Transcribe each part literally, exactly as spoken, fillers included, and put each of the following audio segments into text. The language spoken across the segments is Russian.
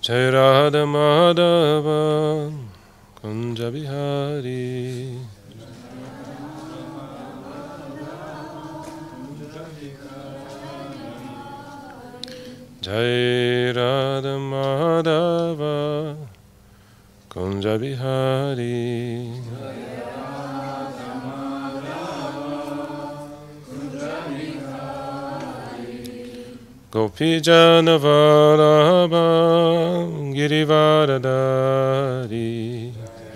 Jai Radha Madhava Kunja Bihari. Jai Radha Madhava Kunja Bihari. Gopi Jana Vallabha Girivaradari.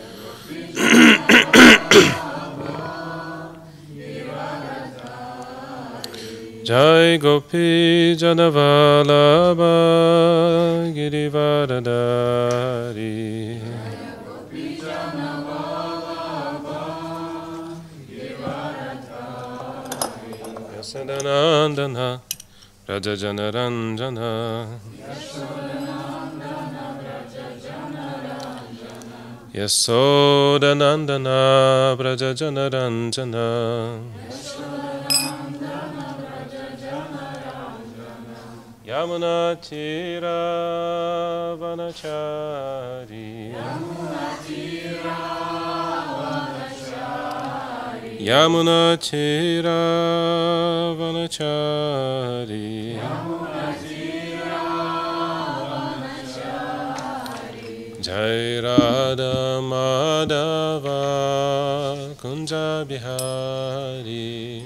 Jai Gopi Jana Vallabha Girivaradari. Yasadanandana Raja Jana Ranjana. Yasodanandana Raja Jana Ranjana. Yamuna Tira Vanachari. Yamuna Tira Vanachari. Jai Radha Madhava Kunja Bihari.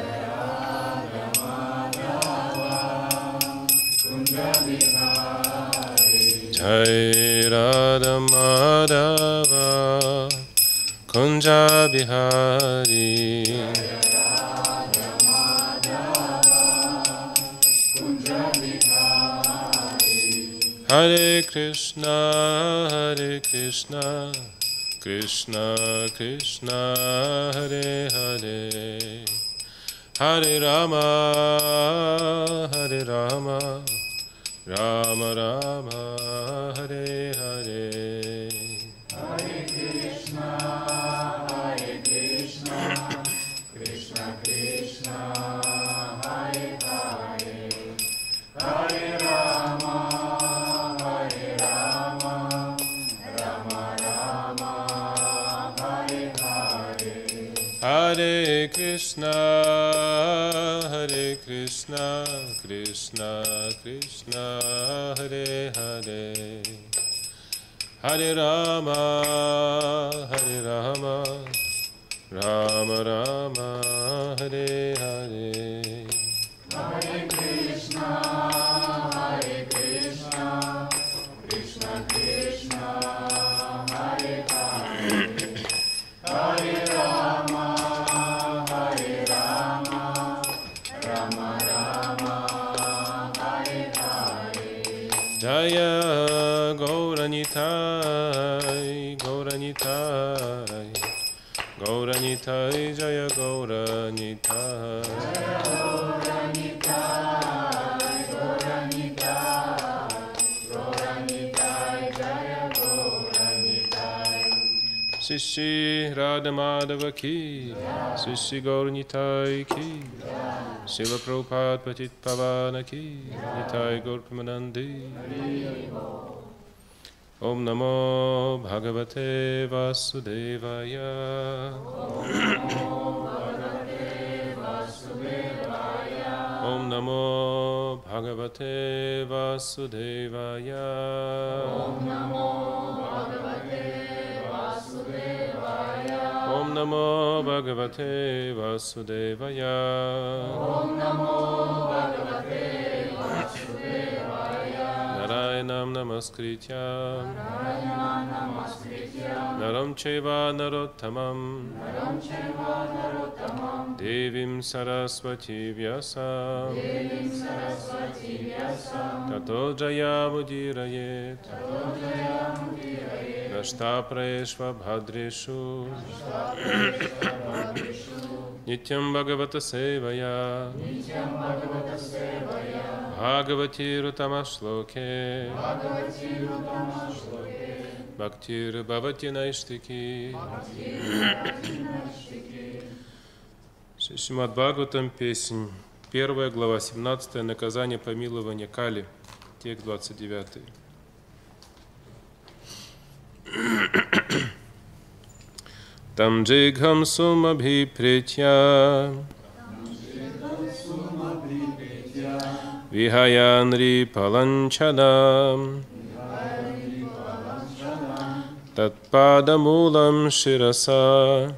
Jai Radha Madhava Kunja Bihari. Hare Krishna, Hare Krishna, Krishna Krishna, Hare Hare, Hare Rama, Hare Rama, Rama Rama, Hare Hare. Hare Krishna, Hare Krishna, Krishna Krishna, Hare Hare, Hare Rama, Hare Rama, Rama Rama, Hare Hare. Hare Krishna, Hare Krishna, Krishna Krishna, Hare Hare, Hare Rama, Hare Rama, Rama Rama, Hare Hare. Hare Krishna, Hare Krishna, Krishna Krishna, Hare Hare, Hare Rama, Hare Rama, Rama Rama, Hare Hare. Jaya Gauranitai, Gauranitai, Gauranitai, Jaya Gauranitai. Gauranitai, Gauranitai, Gauranitai, Jaya Gauranitai. Sisi Radha Madhava ki, Sisi Gauranitai ki, Srila Prabhupada Patit Pavana ki, Nitai Gaur Premanandi. Om Namo Bhagavate Vasudevaya. Om Namo Bhagavate Vasudevaya. Om Namo Bhagavate Vasudevaya. Om Namo Bhagavate Vasudevaya. Om Namo Bhagavate Vasudevaya. Narayanam Namaskrityam Naram Chaiva Narottamam Devim Saraswati Vyasam Tato Jayamudhirayet Nashta Praeshva Bhadreshu Nityam Bhagavata Sevaya Bhagavati Rutamashloke Bhaktir Bhavati Naishtiki. Шримад Бхагаватам, песнь, первая глава, семнадцатая, наказание помилования Кали, текст двадцать девятый. Tam jigham sumabhipritya Vihayanri palanchadam Tatpadamulam shirasa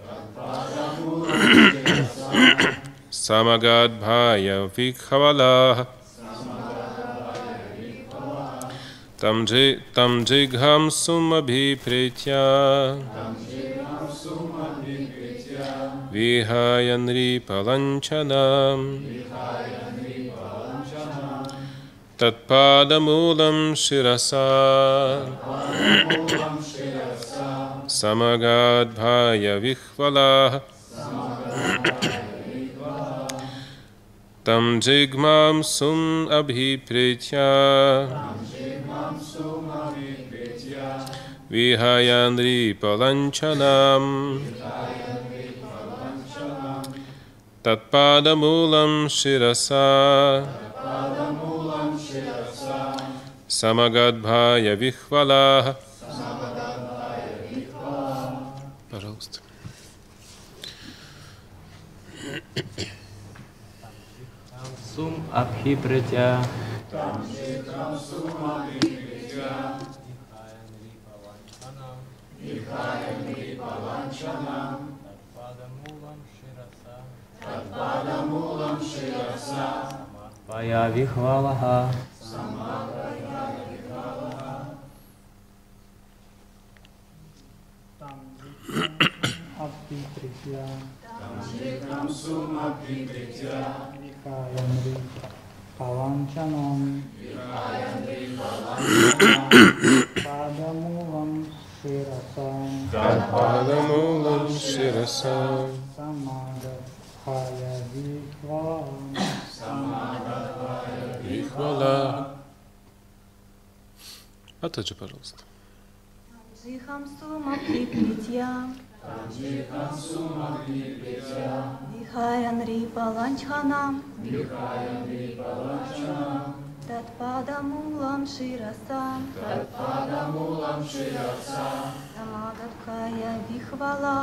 Samagadbhaya vikhavala Tam jigham sumabhipritya Vihayanri palanchadam Tatpadamulam shirasa Samagadbhaya vikhvala Tam jigmam sum abhipritya Vihayanri palanchanam Tatpadamulam shirasa Samagadbhaya vikhvala. Пожалуйста. Сум абхипритя Твоя вихвалаха. Tam summa pripritya Vihayanri palanchanam Padamulam shirasam Padamulam shirasam Samagadbhaya vikhvala. А также, пожалуйста. Джихам сума припритья Вихаянри паланчханам Татпадамулам ширасам Самагадбхая вихвала.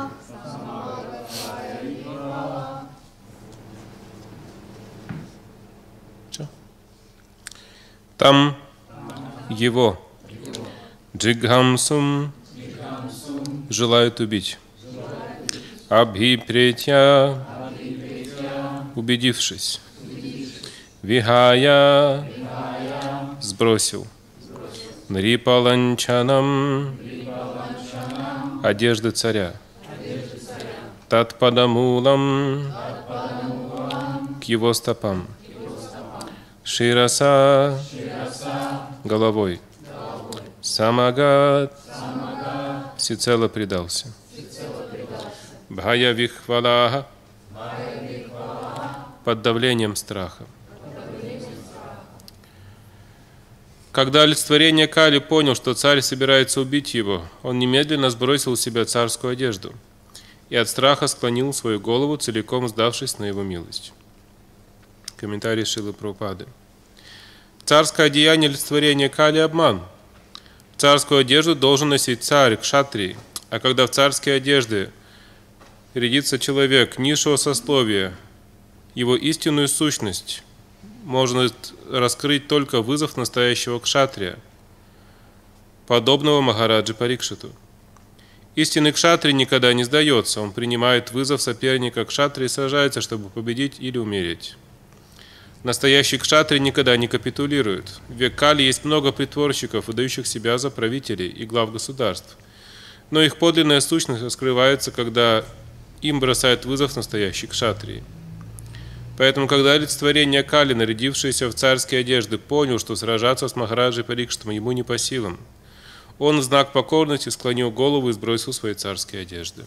Там его Джигхамсум желают убить. Абхипритя, убедившись. Вихая, сбросил. Нрипаланчанам, одежды царя. Татпадамулам, к его стопам. Шираса, головой. Самагат, всецело предался. Бхая вихвалаха, под давлением страха. Когда олицетворение Кали понял, что царь собирается убить его, он немедленно сбросил с себя царскую одежду и от страха склонил свою голову, целиком сдавшись на его милость. Комментарий Шрилы Прабхупады. Царское одеяние олицетворения Кали – обман. Царскую одежду должен носить царь, кшатрий, а когда в царские одежды рядится человек низшего сословия, его истинную сущность можно раскрыть только вызов настоящего кшатрия, подобного Махараджи Парикшиту. Истинный кшатрий никогда не сдается, он принимает вызов соперника кшатрия и сражается, чтобы победить или умереть. Настоящий кшатрий никогда не капитулирует. В век Кали есть много притворщиков, выдающих себя за правителей и глав государств. Но их подлинная сущность раскрывается, когда им бросает вызов настоящий кшатрий. Поэтому, когда олицетворение Кали, нарядившееся в царские одежды, понял, что сражаться с Махараджей Парикшитом ему не по силам, он в знак покорности склонил голову и сбросил свои царские одежды.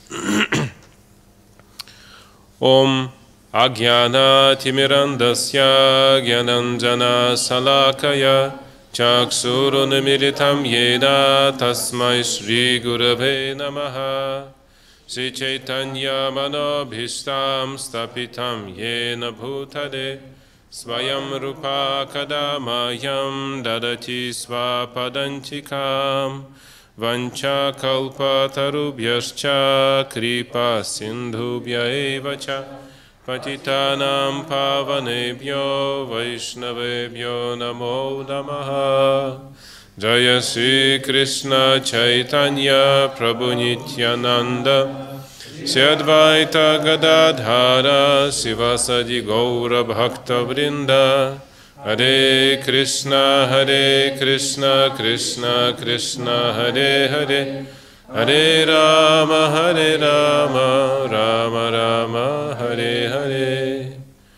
Ом Агьяна Тимирандасья Гьянанджана Салакая Чакшурунамилитам Еда Тасмай Шри Гураве Намаха Шри Чайтанья Манобхиштам Стапитам Йена Бхутаде Сваям Рупа Кадамаям Дадати Свападантикам Vancha kalpatarubhyascha kripa sindhubhya eva cha patitanam pavanebhyo vaishnavebhyo namo namaha. Jaya Shri Krishna Chaitanya Prabhu Nityananda Shri Advaita Gadadhara Sivasadi Gaura Bhakta Vrinda. Hare Krishna, Hare Krishna, Krishna Krishna, Hare Hare, Hare Rama, Hare Rama, Rama Rama, Hare Hare.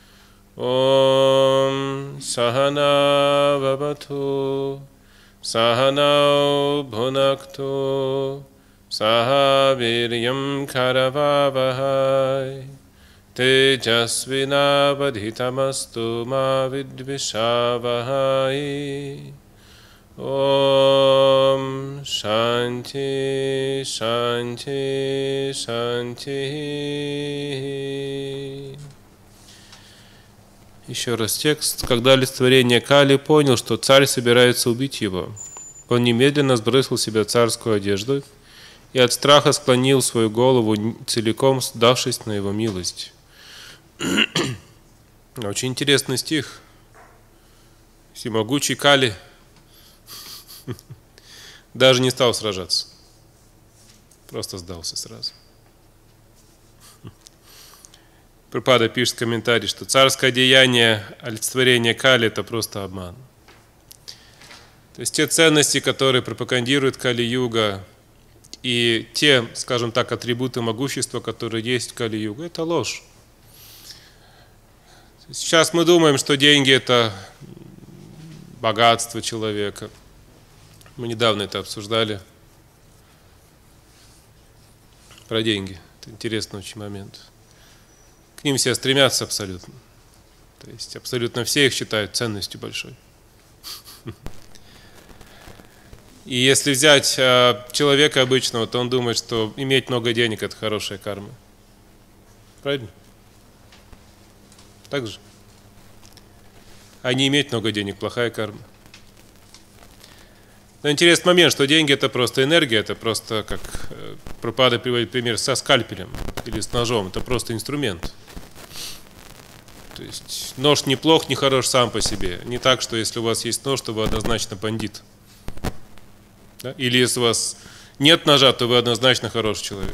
Om Sahana Vavatu, Sahana Bhunaktu, Sahaviryam Karavavahai. Tejasvinavadhitamastu ma vidvishavahai. Om Shanti, Shanti, Shanti. Еще раз текст. Когда олицетворение Кали понял, что царь собирается убить его, он немедленно сбросил с себя царскую одежду и от страха склонил свою голову, целиком сдавшись на его милость. Очень интересный стих. Всемогучий Кали даже не стал сражаться. Просто сдался сразу. Прабхупада пишет в комментарии, что царское деяние, олицетворение Кали — это просто обман. То есть те ценности, которые пропагандирует Кали-юга, и те, скажем так, атрибуты могущества, которые есть в Кали-югу, это ложь. Сейчас мы думаем, что деньги — это богатство человека. Мы недавно это обсуждали. Про деньги. Это интересный очень момент. К ним все стремятся абсолютно. То есть абсолютно все их считают ценностью большой. И если взять человека обычного, то он думает, что иметь много денег — это хорошая карма. Правильно? Так же. А не иметь много денег — плохая карма. Но интересный момент, что деньги — это просто энергия, это просто, как Прабхупада приводит пример, со скальпелем или с ножом, это просто инструмент. То есть нож не плох, не хорош сам по себе. Не так, что если у вас есть нож, то вы однозначно бандит. Да? Или если у вас нет ножа, то вы однозначно хороший человек.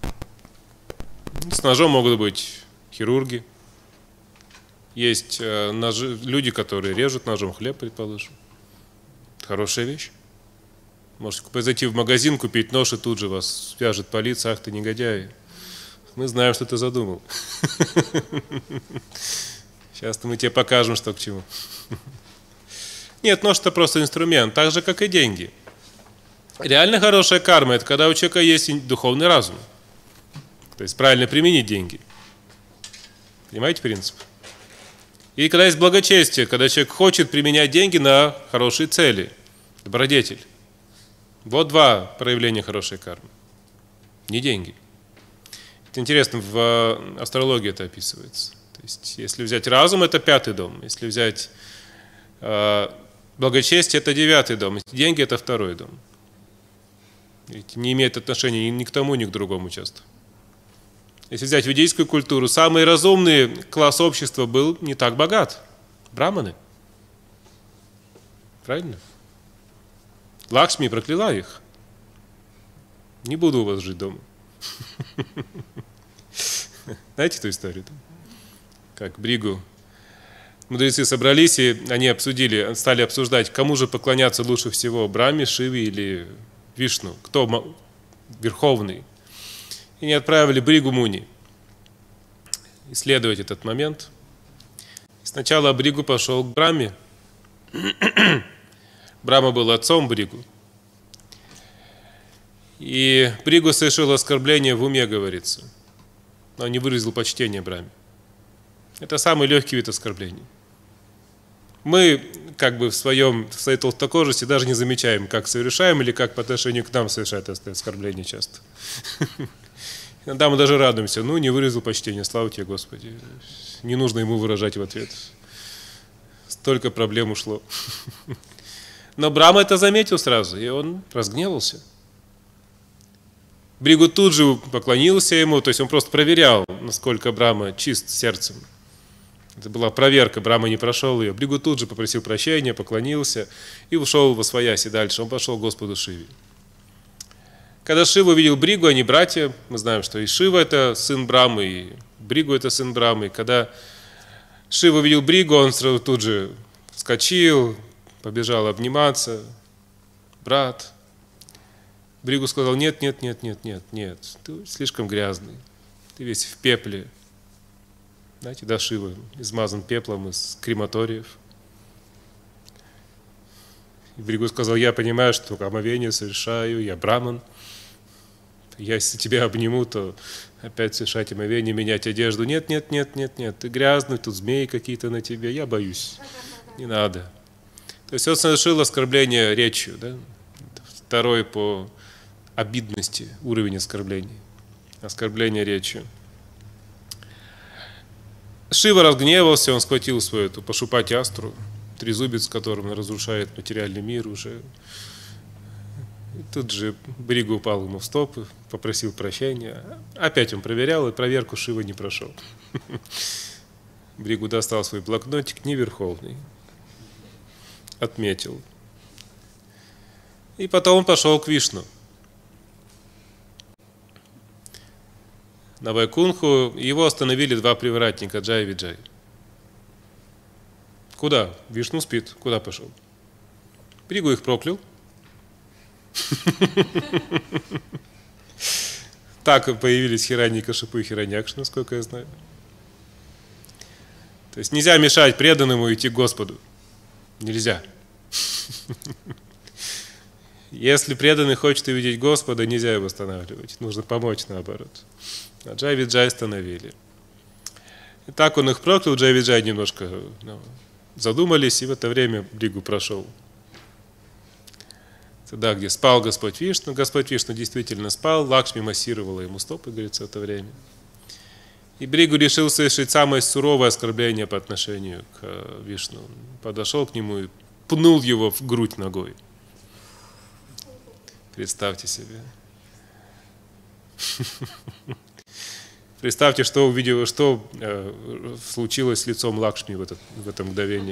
С ножом могут быть хирурги. Есть э, ножи, люди, которые режут ножом хлеб, предположим. Это хорошая вещь. Можете зайти в магазин, купить нож, и тут же вас свяжет полиция. Ах ты негодяй. Мы знаем, что ты задумал. Сейчас мы тебе покажем, что к чему. Нет, нож — это просто инструмент, так же, как и деньги. Реально хорошая карма — это когда у человека есть духовный разум. То есть правильно применить деньги. Понимаете принцип? И когда есть благочестие, когда человек хочет применять деньги на хорошие цели, добродетель. Вот два проявления хорошей кармы. Не деньги. Это интересно, в астрологии это описывается. То есть, если взять разум, это пятый дом. Если взять э, благочестие, это девятый дом. Деньги — это второй дом. Ведь не имеет отношения ни к тому, ни к другому часто. Если взять ведическую культуру, самый разумный класс общества был не так богат. Браманы. Правильно? Лакшми прокляла их. Не буду у вас жить дома. Знаете эту историю? Как Бригу. Мудрецы собрались, и они обсудили, стали обсуждать, кому же поклоняться лучше всего, Брахме, Шиве или Вишну, кто верховный. И они отправили Бригу Муни исследовать этот момент. Сначала Бригу пошел к Брахме. Брахма был отцом Бригу. И Бригу совершил оскорбление в уме, говорится. Но не выразил почтения Брахме. Это самый легкий вид оскорбления. Мы как бы в, своем, в своей толстокожести даже не замечаем, как совершаем или как по отношению к нам совершают это оскорбление часто. Иногда мы даже радуемся. Ну, не выразил почтения, слава тебе, Господи. Не нужно ему выражать в ответ. Столько проблем ушло. Но Брахма это заметил сразу, и он разгневался. Бригу тут же поклонился ему, то есть он просто проверял, насколько Брахма чист сердцем. Это была проверка, Брахма не прошел ее. Бригу тут же попросил прощения, поклонился и ушел восвояси дальше. Он пошел к Господу Шиве. Когда Шива увидел Бригу, они братья, мы знаем, что и Шива это сын Брахмы, и Бригу это сын Брахмы. И когда Шива увидел Бригу, он сразу тут же вскочил, побежал обниматься. Брат. Бригу сказал: нет, нет, нет, нет, нет, нет, ты слишком грязный, ты весь в пепле. Знаете, да, Шива измазан пеплом из крематориев. И Бригу сказал: я понимаю, что омовение совершаю, я браман. Я, если тебя обниму, то опять совершать омовение, менять одежду. Нет, нет, нет, нет, нет, ты грязный, тут змеи какие-то на тебе, я боюсь, не надо. То есть он совершил оскорбление речью, да? Второй по обидности уровень оскорблений. Оскорбление речью. Шива разгневался, он схватил свою эту пашупати-астру, трезубец, которым он разрушает материальный мир уже. И тут же Бригу упал ему в стопы, попросил прощения. Опять он проверял, и проверку Шива не прошел. Бригу достал свой блокнотик, неверховный, отметил. И потом он пошел к Вишну. На Вайкунху его остановили два привратника, Джай и Виджай. Куда? Вишну спит. Куда пошел? Бригу их проклял. Так появились Хираньякашипу и Хираньякша, насколько я знаю. То есть нельзя мешать преданному идти к Господу. Нельзя. Если преданный хочет увидеть Господа, нельзя его останавливать. Нужно помочь наоборот. А Джай Виджай остановили. И так он их проклял, Джай Виджай немножко ну, задумались, и в это время Бригу прошел. Туда, где спал Господь Вишну. Господь Вишну действительно спал, Лакшми массировала ему стопы, говорится, в это время. И Бригу решил совершить самое суровое оскорбление по отношению к Вишну. Он подошел к нему и пнул его в грудь ногой. Представьте себе. Представьте, что увидел, что э, случилось с лицом Лакшми в, этот, в это мгновение.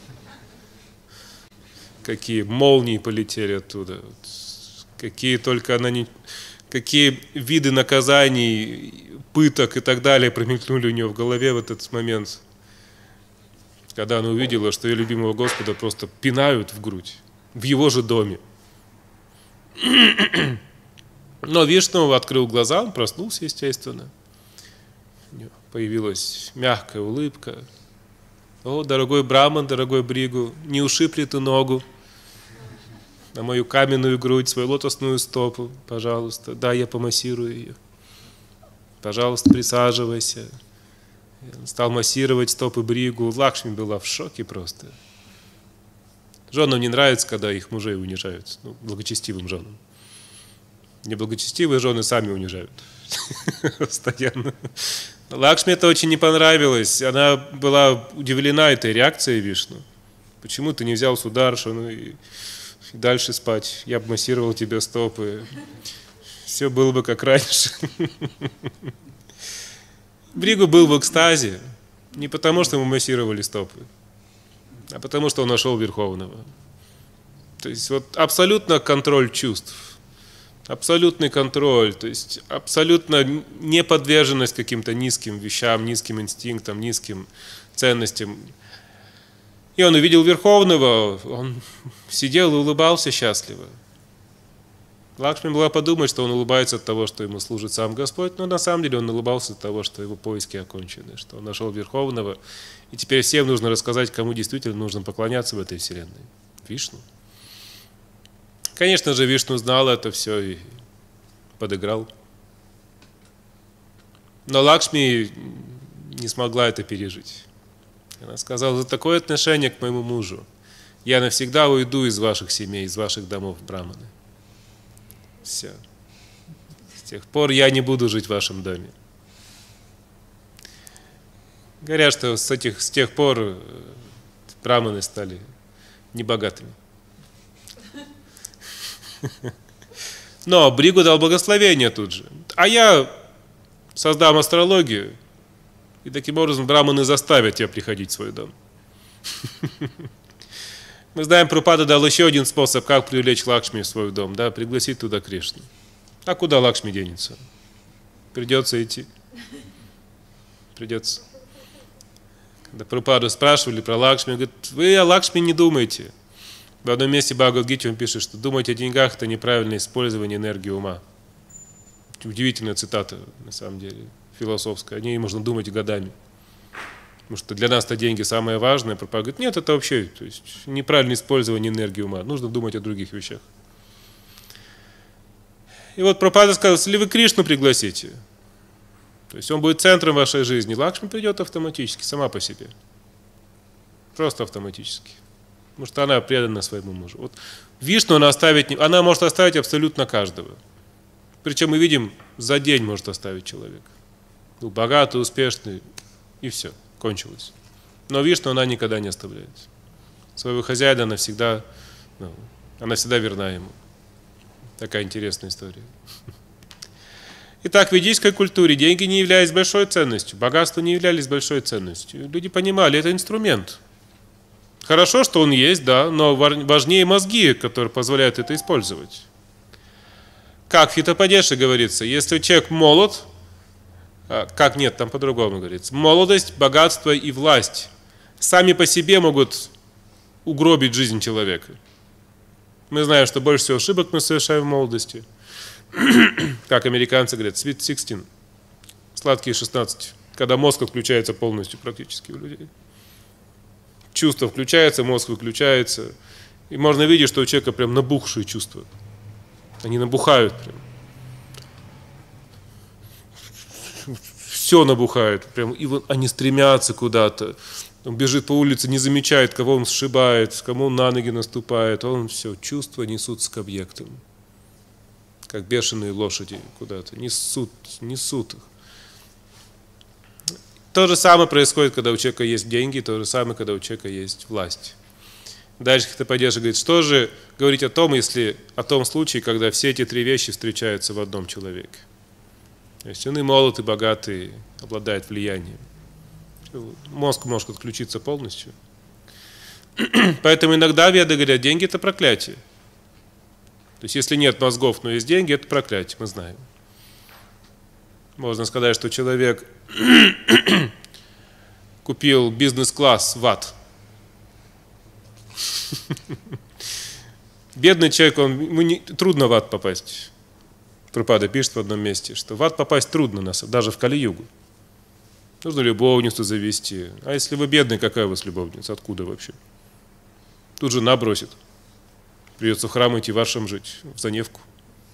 Какие молнии полетели оттуда. Какие только она не... Какие виды наказаний, пыток и так далее промелькнули у нее в голове в этот момент. Когда она увидела, что ее любимого Господа просто пинают в грудь. В его же доме. Но Вишну открыл глаза, он проснулся, естественно. У него появилась мягкая улыбка. О, дорогой Браман, дорогой Бригу, не ушиб ли ты ногу на мою каменную грудь, свою лотосную стопу, пожалуйста. Да, я помассирую ее. Пожалуйста, присаживайся. Он стал массировать стопы Бригу. Лакшми была в шоке просто. Женам не нравится, когда их мужей унижают. Ну, благочестивым женам. Неблагочестивые жены сами унижают. Постоянно. Лакшми это очень не понравилось. Она была удивлена этой реакцией Вишну. Почему ты не взял Сударшану и, и дальше спать? Я бы массировал тебе стопы. Все было бы как раньше. Бригу был в экстазе. Не потому, что ему массировали стопы, а потому, что он нашел Верховного. То есть вот абсолютно контроль чувств. Абсолютный контроль, то есть абсолютно неподверженность каким-то низким вещам, низким инстинктам, низким ценностям. И он увидел Верховного, он сидел и улыбался счастливо. Лакшми могла подумать, что он улыбается от того, что ему служит сам Господь, но на самом деле он улыбался от того, что его поиски окончены, что он нашел Верховного, и теперь всем нужно рассказать, кому действительно нужно поклоняться в этой вселенной. Вишну. Конечно же, Вишну знал это все и подыграл. Но Лакшми не смогла это пережить. Она сказала: за такое отношение к моему мужу я навсегда уйду из ваших семей, из ваших домов, браманы. Все. С тех пор я не буду жить в вашем доме. Говорят, что с, этих, с тех пор браманы стали небогатыми. Но Бригу дал благословение тут же. А я создам астрологию, и таким образом браманы заставят тебя приходить в свой дом. Мы знаем, Прабхупада дал еще один способ, как привлечь Лакшми в свой дом, да, пригласить туда Кришну. А куда Лакшми денется? Придется идти. Придется. Когда Прабхупаду спрашивали про Лакшми, он говорит, вы о Лакшми не думайте. В одном месте Бхагавад-гите он пишет, что думать о деньгах – это неправильное использование энергии ума. Удивительная цитата, на самом деле, философская. О ней можно думать годами. Потому что для нас-то деньги самое важное. Прабхупада говорит, нет, это вообще то есть, неправильное использование энергии ума. Нужно думать о других вещах. И вот Прабхупада сказал, если вы Кришну пригласите, то есть он будет центром вашей жизни, Лакшми придет автоматически, сама по себе. Просто автоматически. Потому что она предана своему мужу. Вот Вишну она оставить, она может оставить абсолютно каждого. Причем мы видим, за день может оставить человека. Был богатый, успешный, и все, кончилось. Но Вишну она никогда не оставляет. Своего хозяина она всегда, ну, она всегда верна ему. Такая интересная история. Итак, в ведической культуре деньги не являлись большой ценностью, богатства не являлись большой ценностью. Люди понимали, это инструмент. Хорошо, что он есть, да, но важнее мозги, которые позволяют это использовать. Как в Хитападеше говорится, если человек молод, как нет, там по-другому говорится, молодость, богатство и власть сами по себе могут угробить жизнь человека. Мы знаем, что больше всего ошибок мы совершаем в молодости. Как американцы говорят, sweet sixteen, сладкие шестнадцать, когда мозг отключается полностью практически у людей. Чувство включается, мозг выключается. И можно видеть, что у человека прям набухшие чувства. Они набухают прям. Все набухает. Прям, и вот они стремятся куда-то. Он бежит по улице, не замечает, кого он сшибает, кому он на ноги наступает. Он все, чувства несутся к объектам. Как бешеные лошади куда-то. Несут, несут их. То же самое происходит, когда у человека есть деньги, то же самое, когда у человека есть власть. Дальше Хитападеша говорит, что же говорить о том, если о том случае, когда все эти три вещи встречаются в одном человеке. То есть он и молод, и богатый, и обладает влиянием. Мозг может отключиться полностью. Поэтому иногда веды говорят, деньги – это проклятие. То есть если нет мозгов, но есть деньги – это проклятие, мы знаем. Можно сказать, что человек купил бизнес-класс в ад. Бедный человек, он, ему не, трудно в ад попасть. Прабхупада пишет в одном месте, что в ад попасть трудно, нас, даже в Кали-югу. Нужно любовницу завести. А если вы бедный, какая у вас любовница? Откуда вообще? Тут жена бросит. Придется в храм идти, в ашрам жить, в Заневку.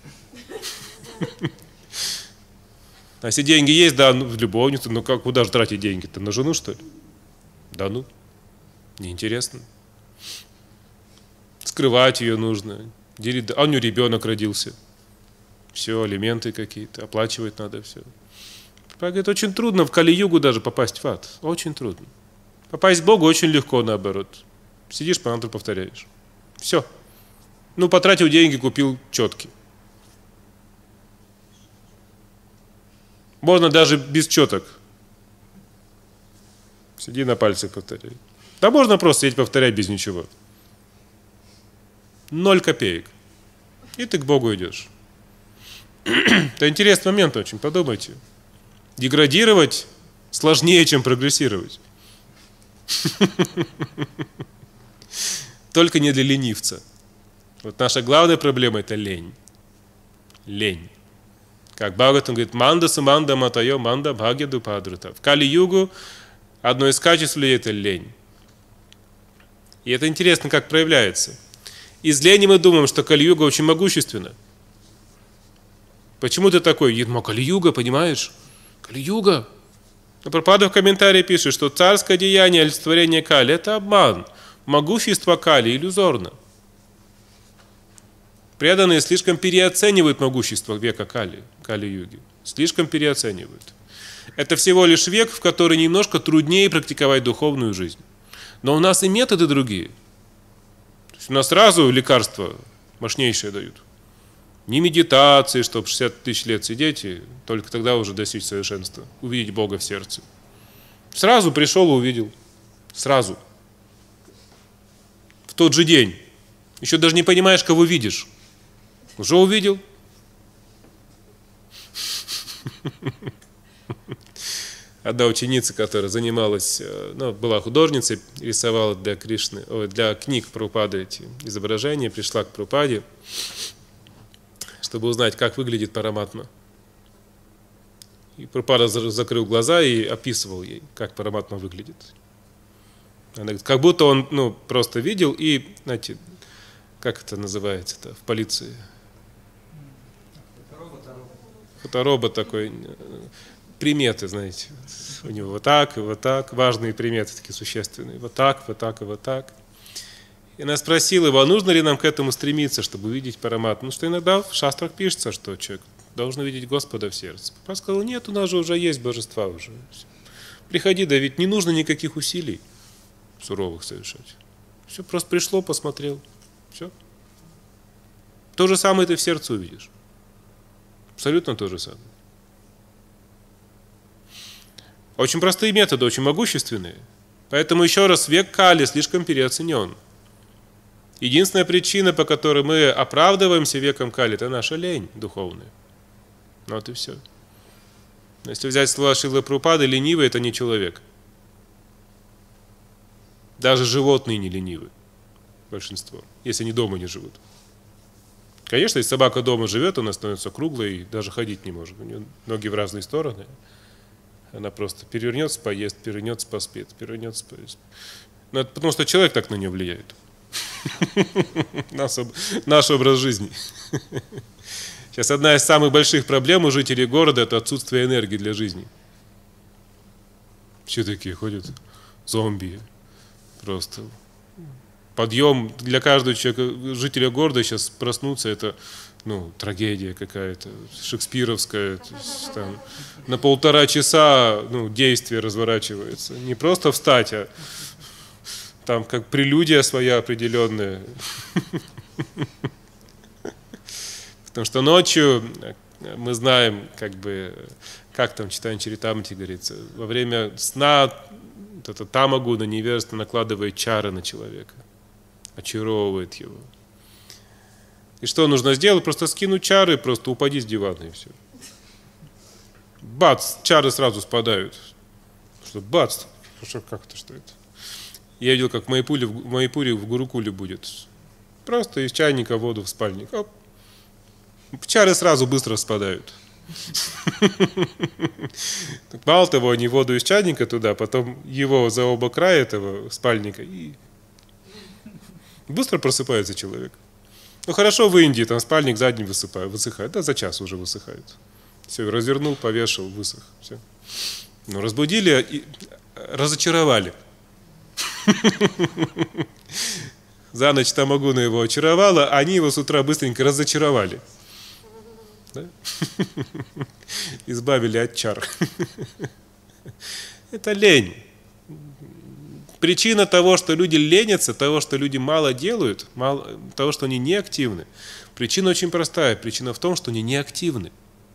А если деньги есть, да, в любовницу, но как, куда же тратить деньги-то? На жену, что ли? Да ну, неинтересно. Скрывать ее нужно. Делить, а у нее ребенок родился. Все, алименты какие-то, оплачивать надо все. Говорит, очень трудно в Кали-югу даже попасть в ад. Очень трудно. Попасть к Богу очень легко, наоборот. Сидишь, по мантру повторяешь. Все. Ну, потратил деньги, купил четки. Можно даже без четок. Сиди на пальцах повторяй. Да можно просто сидеть повторять без ничего. Ноль копеек. И ты к Богу идешь. Это интересный момент очень, подумайте. Деградировать сложнее, чем прогрессировать. Только не для ленивца. Вот наша главная проблема – это лень. Лень. Как Бхагаватам говорит, манда суманда матайо манда бхагьяду падрута. В Кали-югу одно из качеств людей – это лень. И это интересно, как проявляется. Из лени мы думаем, что Кали-юга очень могущественна. Почему ты такой? Ну, Кали-юга, понимаешь? Кали-юга. Но Прабхупада в комментарии пишет, что царское деяние, олицетворение Кали – это обман. Могущество Кали иллюзорно. Преданные слишком переоценивают могущество века Кали, Кали-юги. Слишком переоценивают. Это всего лишь век, в который немножко труднее практиковать духовную жизнь. Но у нас и методы другие. То есть у нас сразу лекарства мощнейшие дают. ни медитации, чтобы шестьдесят тысяч лет сидеть, и только тогда уже достичь совершенства, увидеть Бога в сердце. Сразу пришел и увидел. Сразу. В тот же день. Еще даже не понимаешь, кого видишь. Уже увидел. Одна ученица, которая занималась, ну, была художницей, рисовала для Кришны, для книг Прабхупады эти изображения, пришла к Прабхупаде, чтобы узнать, как выглядит Параматма. И Прабхупада закрыл глаза и описывал ей, как Параматма выглядит. Она говорит, как будто он, ну, просто видел и, знаете, как это называется-то в полиции? Фоторобот такой. Приметы, знаете. У него вот так и вот так. Важные приметы такие существенные. Вот так, вот так и вот так. И она спросила его, а нужно ли нам к этому стремиться, чтобы увидеть Параматму? Ну, что иногда в шастрах пишется, что человек должен увидеть Господа в сердце. Папа сказал, нет, у нас же уже есть божества уже. Приходи, да ведь не нужно никаких усилий суровых совершать. Все, просто пришло, посмотрел. Все. То же самое ты в сердце увидишь. Абсолютно то же самое. Очень простые методы, очень могущественные. Поэтому еще раз, век Кали слишком переоценен. Единственная причина, по которой мы оправдываемся веком Кали, это наша лень духовная. Вот и все. Если взять слова Шрилы Прабхупады, ленивый – это не человек. Даже животные не ленивы. Большинство. Если они дома не живут. Конечно, если собака дома живет, она становится круглой и даже ходить не может. У нее ноги в разные стороны. Она просто перевернется, поест, перевернется, поспит, перевернется, поест. Но это потому что человек так на нее влияет. Наш, наш образ жизни. Сейчас одна из самых больших проблем у жителей города – это отсутствие энергии для жизни. Все такие ходят зомби. Просто подъем для каждого человека, жителя города сейчас проснуться – это, ну, трагедия какая-то, шекспировская. Там, на полтора часа, ну, действие разворачивается. Не просто встать, а там как прелюдия своя определенная. Потому что ночью мы знаем, как бы, как там в Чайтанья Чаритамрите говорится, во время сна вот это тамагуна, невежество, накладывает чары на человека, очаровывает его. И что нужно сделать? Просто скинуть чары, просто упади с дивана и все. Бац, чары сразу спадают. Что бац, что, как это, что это? Я видел, как в Майяпуре, в Майяпуре в Гурукуле будет. Просто из чайника воду в спальник. Оп. Чары сразу быстро спадают. Мало того, они воду из чайника туда, потом его за оба края этого спальника, и быстро просыпается человек. Ну хорошо, в Индии там спальник за день высыпает, высыхает, да за час уже высыхает. Все, развернул, повешал, высох. Все. Но разбудили и разочаровали. За ночь тамагуна его очаровала, а они его с утра быстренько разочаровали. Да? Избавили от чар. Это лень. Причина того, что люди ленятся, того, что люди мало делают, мало, того, что они неактивны. Причина очень простая. Причина в том, что они неактивны.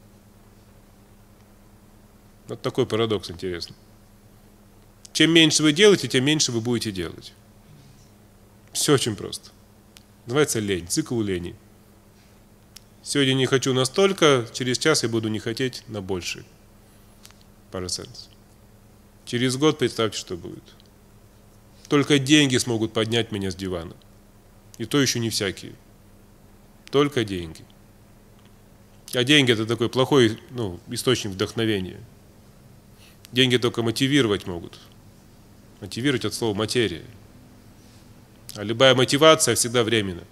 Вот такой парадокс интересный. Чем меньше вы делаете, тем меньше вы будете делать. Все очень просто. Называется лень, цикл лени. Сегодня не хочу настолько, через час я буду не хотеть на больший процент. Через год представьте, что будет. Только деньги смогут поднять меня с дивана. И то еще не всякие. Только деньги. А деньги – это такой плохой, ну, источник вдохновения. Деньги только мотивировать могут. Мотивировать от слова материя. А любая мотивация всегда временна.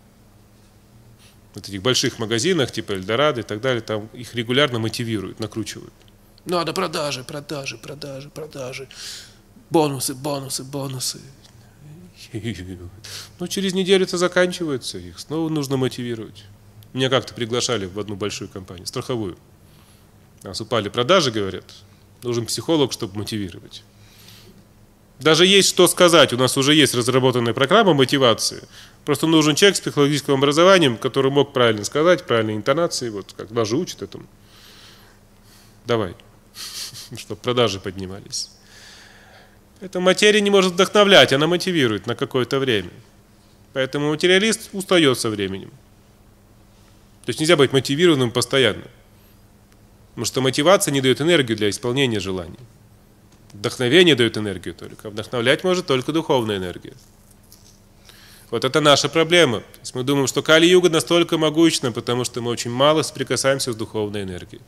В этих больших магазинах, типа Эльдорадо и так далее, там их регулярно мотивируют, накручивают. Надо продажи, продажи, продажи, продажи. Бонусы, бонусы, бонусы. Ну, через неделю это заканчивается, их снова нужно мотивировать. Меня как-то приглашали в одну большую компанию, страховую. У нас упали продажи, говорят. Нужен психолог, чтобы мотивировать. Даже есть что сказать. У нас уже есть разработанная программа мотивации. Просто нужен человек с психологическим образованием, который мог правильно сказать, правильные интонации, вот как даже учат этому. Давай, чтобы продажи поднимались. Эта материя не может вдохновлять, она мотивирует на какое-то время. Поэтому материалист устает со временем. То есть нельзя быть мотивированным постоянно. Потому что мотивация не дает энергию для исполнения желаний. Вдохновение дает энергию только. Вдохновлять может только духовная энергия. Вот это наша проблема. То есть мы думаем, что Кали-юга настолько могущественна, потому что мы очень мало соприкасаемся с духовной энергией.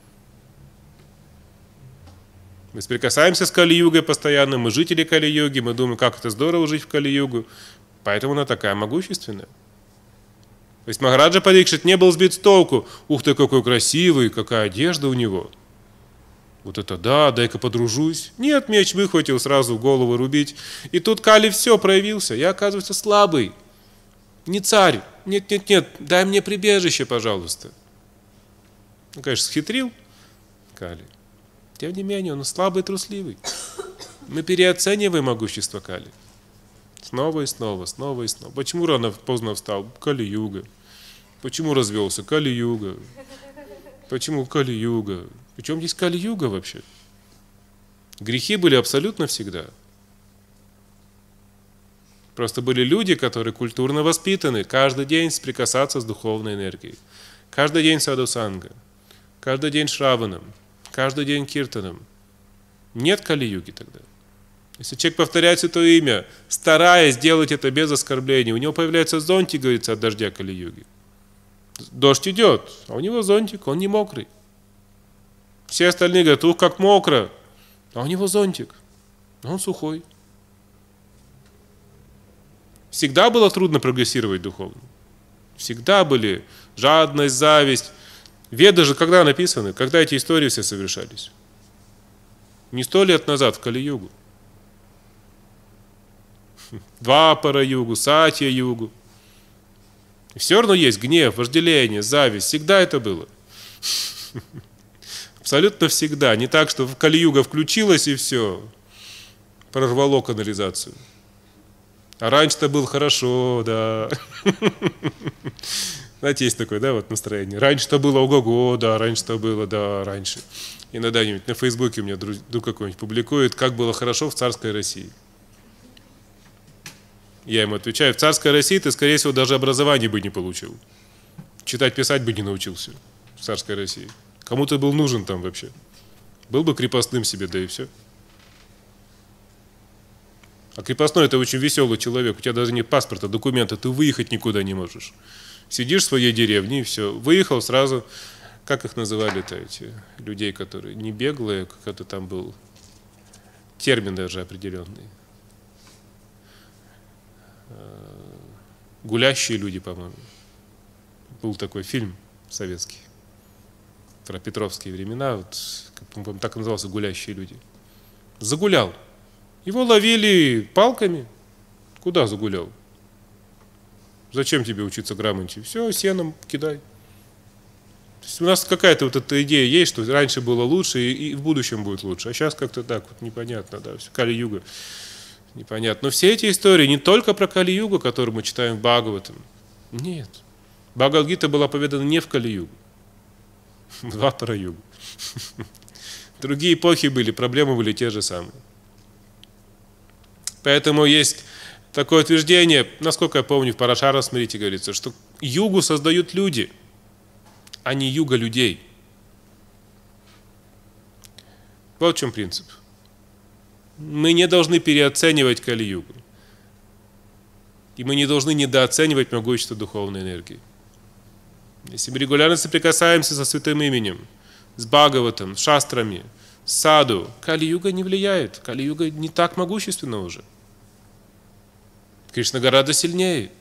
Мы соприкасаемся с Кали-югой постоянно, мы жители Кали-юги, мы думаем, как это здорово жить в Кали-югу. Поэтому она такая могущественная. То есть Махараджа Парикшит не был сбит с толку. Ух ты, какой красивый, какая одежда у него. Вот это да, дай-ка подружусь. Нет, меч выхватил, сразу в голову рубить. И тут Кали все проявился. Я, оказывается, слабый. Не царь. Нет, нет, нет, дай мне прибежище, пожалуйста. Ну, конечно, схитрил Кали. Тем не менее, он слабый и трусливый. Мы переоцениваем могущество Кали. Снова и снова, снова и снова. Почему рано поздно встал? Кали-юга. Почему развелся? Кали-юга. Почему Кали-юга? Причем здесь Кали-юга вообще? Грехи были абсолютно всегда. Просто были люди, которые культурно воспитаны, каждый день соприкасаться с духовной энергией. Каждый день саду-санга. Каждый день шраваном. Каждый день киртаном. Нет Кали-юги тогда. Если человек повторяет святое имя, стараясь делать это без оскорбления, у него появляется зонтик, говорится, от дождя Кали-юги. Дождь идет, а у него зонтик, он не мокрый. Все остальные говорят, ух, как мокро, а у него зонтик, он сухой. Всегда было трудно прогрессировать духовно. Всегда были жадность, зависть. Веды же когда написаны, когда эти истории все совершались? Не сто лет назад, в Кали-югу. Двапара-югу, Сатья-югу. Все равно есть гнев, вожделение, зависть. Всегда это было. Абсолютно всегда. Не так, что в Кали-юга включилась и все. Прорвало канализацию. А раньше-то было хорошо, да. Знаете, есть такое, да, вот настроение. Раньше-то было ого-го, да, раньше-то было, да, раньше. Иногда на Фейсбуке у меня друг, друг какой-нибудь публикует, как было хорошо в царской России. Я ему отвечаю, в царской России ты, скорее всего, даже образование бы не получил. Читать, писать бы не научился в царской России. Кому ты был нужен там вообще? Был бы крепостным себе, да и все. А крепостной — это очень веселый человек. У тебя даже нет паспорта, документа, ты выехать никуда не можешь. Сидишь в своей деревне и все. Выехал сразу, как их называли-то эти людей, которые не беглые, как-то там был термин даже определенный. Гулящие люди, по-моему. Был такой фильм советский про петровские времена, вот, по-моему, так и назывался «Гулящие люди». Загулял. Его ловили палками. Куда загулял? Зачем тебе учиться грамоте? Все, сеном кидай. То есть у нас какая-то вот эта идея есть, что раньше было лучше и, и в будущем будет лучше. А сейчас как-то так вот непонятно, да, все Кали-юга. Непонятно. Но все эти истории не только про Кали-югу, которую мы читаем в Бхагаватам. Нет. Бхагавад-гита была поведана не в Кали-югу. В Двапара-югу. Другие эпохи были, проблемы были те же самые. Поэтому есть такое утверждение, насколько я помню, в Парашара, смотрите, говорится, что югу создают люди, а не юга людей. Вот в чем принцип. Мы не должны переоценивать Кали-югу. И мы не должны недооценивать могущество духовной энергии. Если мы регулярно соприкасаемся со святым именем, с Бхагаватом, с шастрами, с саду, Кали-юга не влияет. Кали-юга не так могущественна уже. Кришна гораздо сильнее.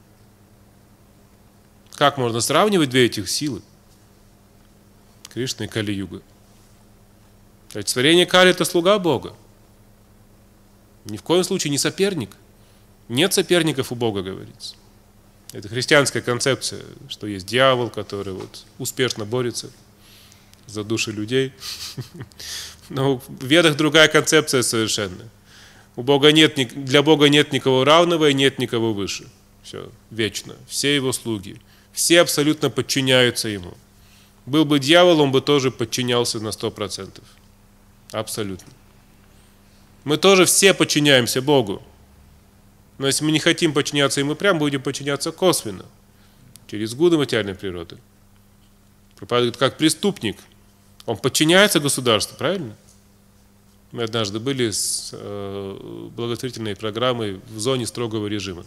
Как можно сравнивать две этих силы? Кришна и Кали-юга. Олицетворение Кали — это слуга Бога. Ни в коем случае не соперник. Нет соперников у Бога, говорится. Это христианская концепция, что есть дьявол, который вот успешно борется за души людей. Но в Ведах другая концепция совершенно. У Бога нет, для Бога нет никого равного и нет никого выше. Все, вечно. Все его слуги. Все абсолютно подчиняются ему. Был бы дьявол, он бы тоже подчинялся на сто процентов. Абсолютно. Мы тоже все подчиняемся Богу. Но если мы не хотим подчиняться ему прям, будем подчиняться косвенно. Через сгуды материальной природы. Прабхупада говорит, как преступник. Он подчиняется государству, правильно? Мы однажды были с э, благотворительной программой в зоне строгого режима.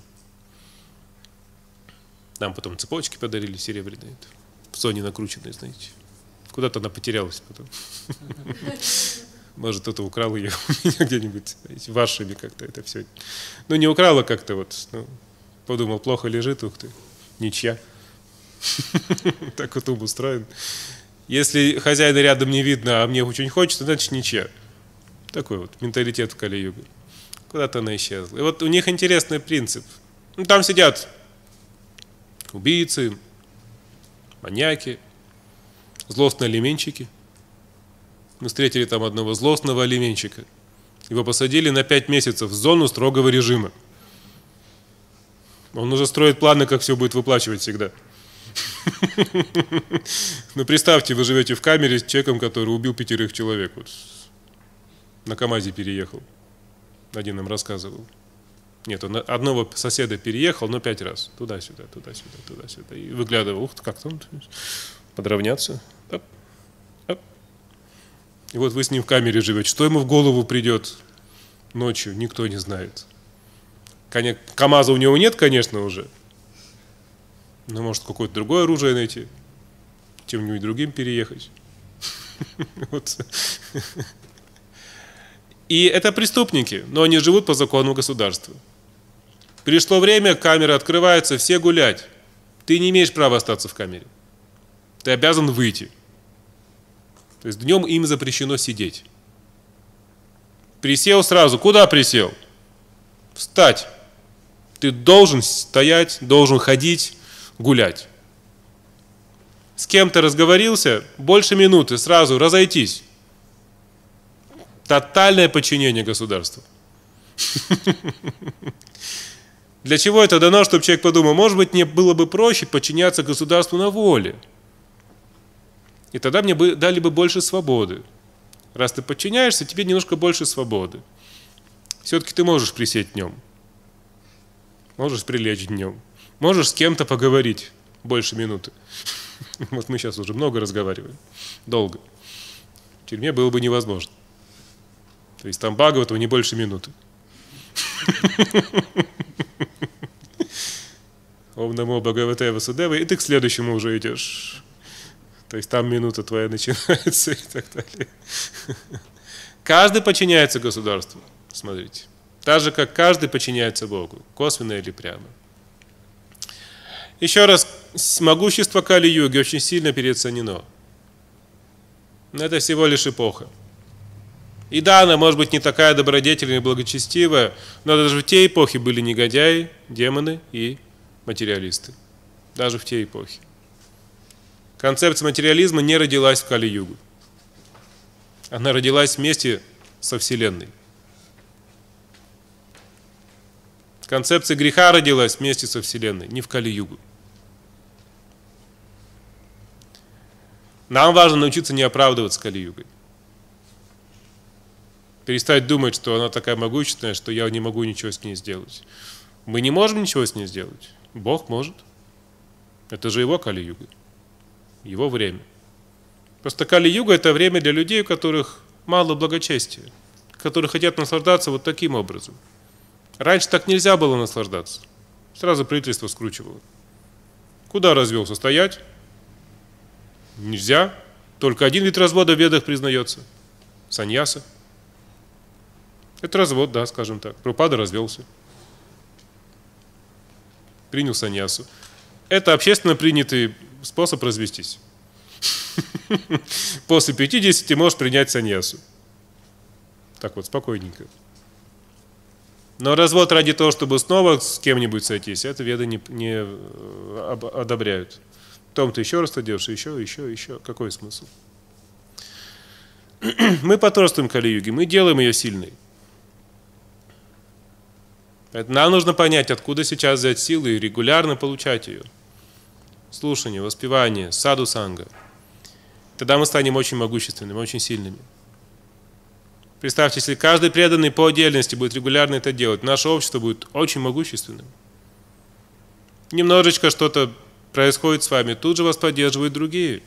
Нам потом цепочки подарили серебряные. В зоне накрученной, знаете. Куда-то она потерялась потом. Может, кто-то украл ее у меня где-нибудь, знаете, в Варшаве как-то это все. Ну, не украла как-то вот. Ну, подумал, плохо лежит, ух ты, ничья. Так вот ум устроен. Если хозяина рядом не видно, а мне очень хочется, значит ничья. Такой вот менталитет в Кали-юге. Куда-то она исчезла. И вот у них интересный принцип. Ну, там сидят убийцы, маньяки, злостные алименщики. Мы встретили там одного злостного алименщика. Его посадили на пять месяцев в зону строгого режима. Он уже строит планы, как все будет выплачивать всегда. Ну, представьте, вы живете в камере с человеком, который убил пятерых человек. Вот. На КамАЗе переехал. Один нам рассказывал. Нет, он одного соседа переехал, но пять раз. Туда-сюда, туда-сюда, туда-сюда. И выглядывал, ух ты, как там подравняться. Оп, оп. И вот вы с ним в камере живете. Что ему в голову придет ночью, никто не знает. КамАЗа у него нет, конечно, уже. Но может какое-то другое оружие найти. Чем-нибудь другим переехать. Вот. И это преступники, но они живут по закону государства. Пришло время, камера открывается, все гулять. Ты не имеешь права остаться в камере. Ты обязан выйти. То есть днем им запрещено сидеть. Присел сразу. Куда присел? Встать. Ты должен стоять, должен ходить, гулять. С кем-то разговорился, больше минуты, сразу разойтись. Тотальное подчинение государству. Для чего это дано? Чтобы человек подумал, может быть, мне было бы проще подчиняться государству на воле. И тогда мне бы дали бы больше свободы. Раз ты подчиняешься, тебе немножко больше свободы. Все-таки ты можешь присесть днем. Можешь прилечь днем. Можешь с кем-то поговорить больше минуты. Вот мы сейчас уже много разговариваем. Долго. В тюрьме было бы невозможно. То есть там Бхагавату не больше минуты. Ом намо Бхагавате Васудеве, и ты к следующему уже идешь. То есть там минута твоя начинается и так далее. Каждый подчиняется государству. Смотрите. Так же, как каждый подчиняется Богу. Косвенно или прямо. Еще раз, могущество Кали-юги очень сильно переоценено. Но это всего лишь эпоха. И да, она может быть не такая добродетельная и благочестивая, но даже в те эпохи были негодяи, демоны и материалисты. Даже в те эпохи. Концепция материализма не родилась в Кали-югу. Она родилась вместе со Вселенной. Концепция греха родилась вместе со Вселенной, не в Кали-югу. Нам важно научиться не оправдываться Кали-югой. Перестать думать, что она такая могущественная, что я не могу ничего с ней сделать. Мы не можем ничего с ней сделать. Бог может. Это же его Кали-юга. Его время. Просто Кали-юга — это время для людей, у которых мало благочестия, которые хотят наслаждаться вот таким образом. Раньше так нельзя было наслаждаться. Сразу правительство скручивало. Куда развелся? Стоять? Нельзя. Только один вид развода в ведах признается. Саньяса. Это развод, да, скажем так. Прабхупада развелся. Принял саньясу. Это общественно принятый способ развестись. После пятидесяти можешь принять саньясу. Так вот, спокойненько. Но развод ради того, чтобы снова с кем-нибудь сойтись, это веды не, не одобряют. Потом ты еще раз идешь, еще, еще, еще. Какой смысл? Мы потворствуем Кали-юге, мы делаем ее сильной. Поэтому нам нужно понять, откуда сейчас взять силы и регулярно получать ее. Слушание, воспевание, саду-санга. Тогда мы станем очень могущественными, очень сильными. Представьте, если каждый преданный по отдельности будет регулярно это делать, наше общество будет очень могущественным. Немножечко что-то происходит с вами, тут же вас поддерживают другие.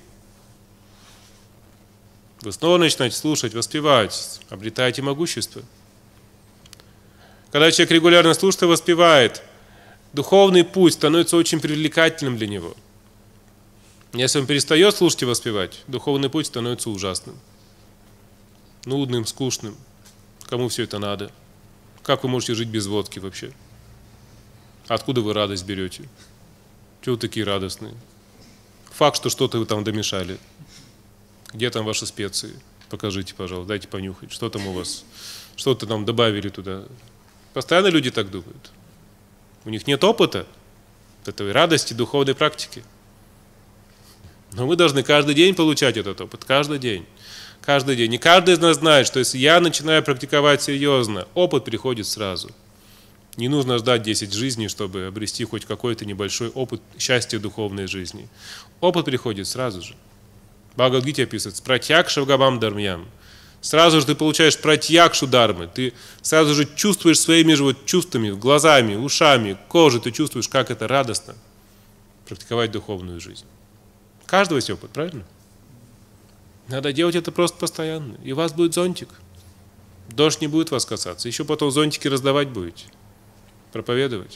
Вы снова начинаете слушать, воспевать, обретаете могущество. Когда человек регулярно слушает и воспевает, духовный путь становится очень привлекательным для него. Если он перестает слушать и воспевать, духовный путь становится ужасным, нудным, скучным. Кому все это надо? Как вы можете жить без водки вообще? Откуда вы радость берете? Чего вы такие радостные? Факт, что что-то вы там домешали. Где там ваши специи? Покажите, пожалуйста, дайте понюхать. Что там у вас? Что-то там добавили туда. Постоянно люди так думают. У них нет опыта этой радости, духовной практики. Но мы должны каждый день получать этот опыт. Каждый день. Каждый день. И каждый из нас знает, что если я начинаю практиковать серьезно, опыт приходит сразу. Не нужно ждать десять жизней, чтобы обрести хоть какой-то небольшой опыт счастья духовной жизни. Опыт приходит сразу же. Бхагавад-гите описывает «Пратьякша вгамам дармьям». Сразу же ты получаешь пратьякшу дармы. Ты сразу же чувствуешь своими же вот чувствами, глазами, ушами, кожей, ты чувствуешь, как это радостно практиковать духовную жизнь. У каждого есть опыт, правильно? Надо делать это просто постоянно. И у вас будет зонтик. Дождь не будет вас касаться. Еще потом зонтики раздавать будете. Проповедовать.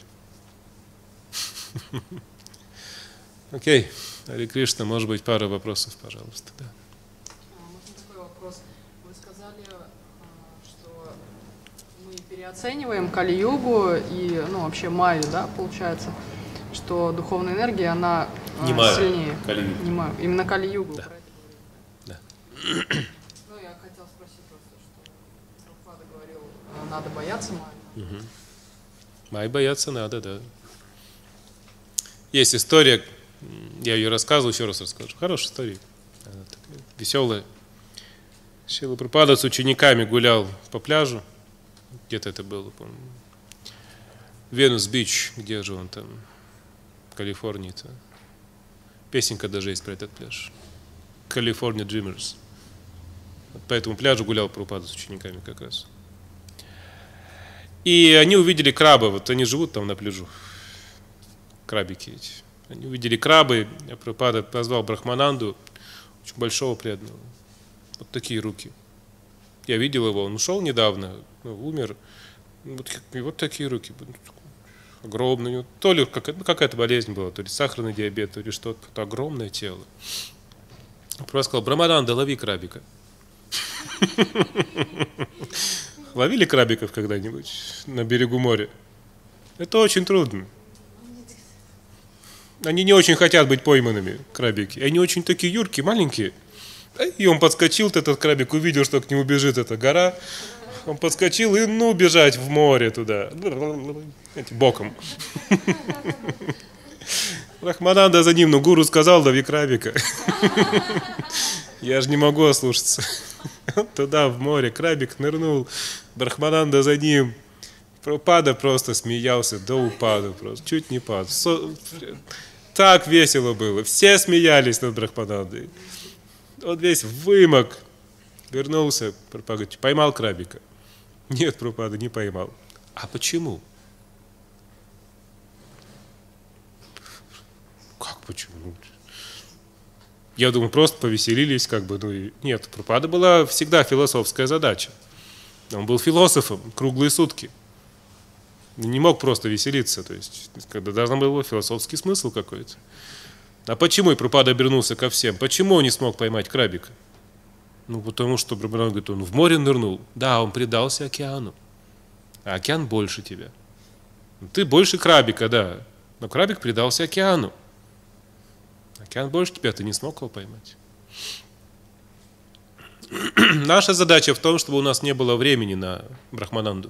Окей. Харе Кришна, может быть, пара вопросов, пожалуйста. Да. Можно такой вопрос? Вы сказали, что мы переоцениваем Кали-югу и, ну, вообще Майю, да, получается, что духовная энергия, она не сильнее. Майя, Кали-югу. Не Майю, именно Кали-югу. Да. Про это Да. Ну, я хотела спросить просто, что Прабхупада говорил, надо бояться Майю. Угу. Майи бояться надо, да. Есть история, я ее рассказывал, еще раз расскажу. Хорошая история, она такая веселая. Шрила Прабхупада с учениками гулял по пляжу. Где-то это было, по-моему. Венус-Бич, где же он там? В Калифорнии-то. Песенка даже есть про этот пляж. California Dreamers. Вот по этому пляжу гулял Прабхупада с учениками как раз. И они увидели краба, вот они живут там на пляжу. Крабики эти. Они увидели крабы, а Прабхупада позвал Брахмананду, очень большого преданного. Вот такие руки. Я видел его, он ушел недавно, ну, умер. Вот, и вот такие руки. Огромные. То ли какая-то, какая-то болезнь была, то ли сахарный диабет, то ли что-то. Это огромное тело. Прабхупада сказал: Брахмананда, лови крабика. Ловили крабиков когда-нибудь на берегу моря? Это очень трудно. Они не очень хотят быть пойманными, крабики. Они очень такие юркие, маленькие. И он подскочил, этот крабик увидел, что к нему бежит эта гора. Он подскочил и, ну, бежать в море туда. Боком. Брахмананда за ним, ну, гуру сказал, лови крабика. Я же не могу ослушаться. Туда, в море, крабик нырнул. Брахмананда за ним. Прабхупада просто смеялся до упаду, просто чуть не падал. Со... Так весело было, все смеялись над Брахманандой. Он весь вымок, вернулся, Прабхупада говорит: поймал крабика? Нет, Прабхупада, не поймал. А почему? Как почему? Я думаю, просто повеселились, как бы, ну и... Нет, Прабхупада была всегда философская задача. Он был философом круглые сутки. Не мог просто веселиться, то есть, когда должен был философский смысл какой-то. А почему и Прабхупада обернулся ко всем? Почему он не смог поймать крабика? Ну, потому что Брахмананда говорит, он в море нырнул. Да, он предался океану. А океан больше тебя. Ты больше крабика, да. Но крабик предался океану. Океан больше тебя, ты не смог его поймать. Наша задача в том, чтобы у нас не было времени на Брахмананду.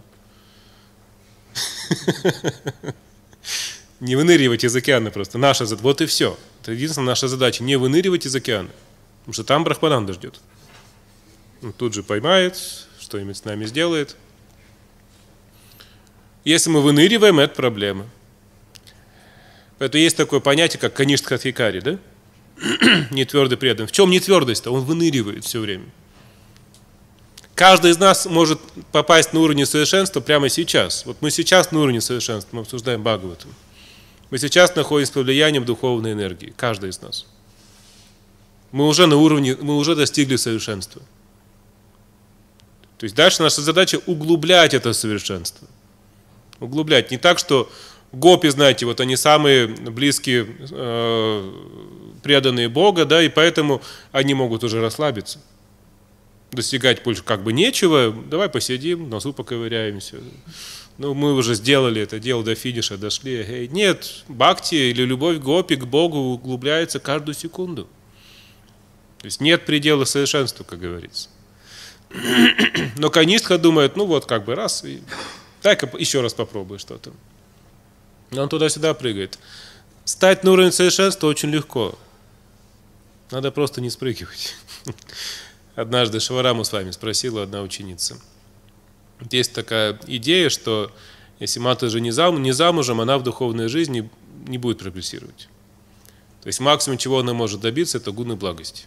Не выныривать из океана просто. Наша задача. Вот и все. Это единственная наша задача. Не выныривать из океана. Потому что там Брахмананда ждет. Он тут же поймает, что-нибудь с нами сделает. Если мы выныриваем, это проблема. Поэтому есть такое понятие, как каништха-адхикари, да? Нетвердый преданный. В чем нетвердость-то? Он выныривает все время. Каждый из нас может попасть на уровень совершенства прямо сейчас. Вот мы сейчас на уровне совершенства, мы обсуждаем Бхагаватам. Мы сейчас находимся под влиянием духовной энергии. Каждый из нас. Мы уже на уровне, мы уже достигли совершенства. То есть дальше наша задача углублять это совершенство. Углублять. Не так, что гопи, знаете, вот они самые близкие, э, преданные Бога, да, и поэтому они могут уже расслабиться. Достигать больше как бы нечего, давай посидим, носу поковыряемся. Ну, мы уже сделали это дело, до финиша дошли. Эй, нет, бхакти или любовь гопи к Богу углубляется каждую секунду. То есть нет предела совершенству, как говорится. Но канистха думает, ну вот как бы раз, и дай-ка еще раз попробуй что-то. Но он туда-сюда прыгает. Стать на уровень совершенства очень легко. Надо просто не спрыгивать. Однажды Шивараму с вами спросила одна ученица. Есть такая идея, что если Матаджи не, зам, не замужем, она в духовной жизни не будет прогрессировать. То есть максимум, чего она может добиться, это гуны благости.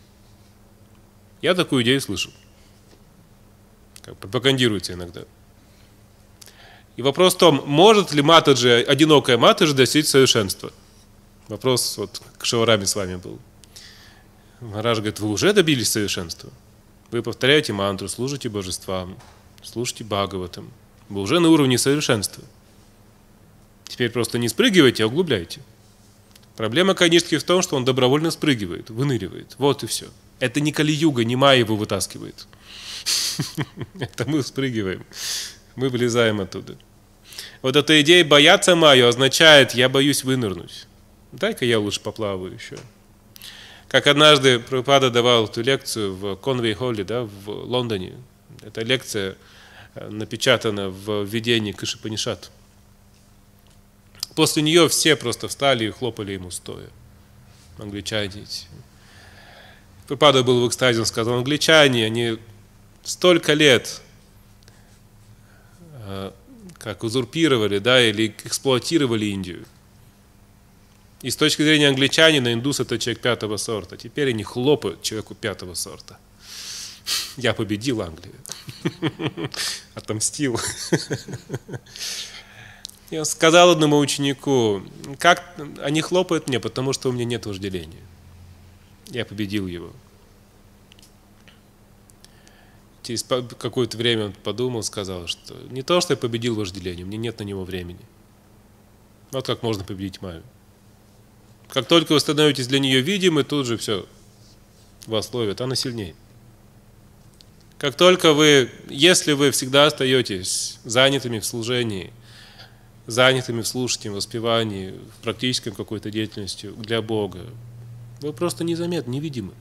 Я такую идею слышал. Как пропагандируется иногда. И вопрос в том, может ли Матаджи, одинокая Матаджи достичь совершенства? Вопрос вот к Шивараме с вами был. Махарадж говорит, вы уже добились совершенства. Вы повторяете мантру, служите божествам, слушайте Бхагаватам. Вы уже на уровне совершенства. Теперь просто не спрыгивайте, а углубляйте. Проблема, конечно, в том, что он добровольно спрыгивает, выныривает. Вот и все. Это не Кали-юга, не Майя его вытаскивает. Это мы спрыгиваем. Мы вылезаем оттуда. Вот эта идея бояться Майю означает, я боюсь вынырнуть. Дай-ка я лучше поплаваю еще. Как однажды Прабхупада давал эту лекцию в Конвей-холле, да, в Лондоне. Эта лекция напечатана в введении к Ишупанишад. После нее все просто встали и хлопали ему стоя. Англичане. Прабхупада был в экстазе, он сказал, англичане, они столько лет как узурпировали, да, или эксплуатировали Индию. И с точки зрения англичанина, индус это человек пятого сорта. Теперь они хлопают человеку пятого сорта. Я победил Англию. Отомстил. Я сказал одному ученику, как они хлопают мне, потому что у меня нет вожделения. Я победил его. Через какое-то время он подумал, сказал, что не то, что я победил вожделение, у меня нет на него времени. Вот как можно победить Майю. Как только вы становитесь для нее видимы, тут же все вас ловит, она сильнее. Как только вы, если вы всегда остаетесь занятыми в служении, занятыми в слушании, в воспевании, в практической какой-то деятельностью для Бога, вы просто незаметны, невидимы.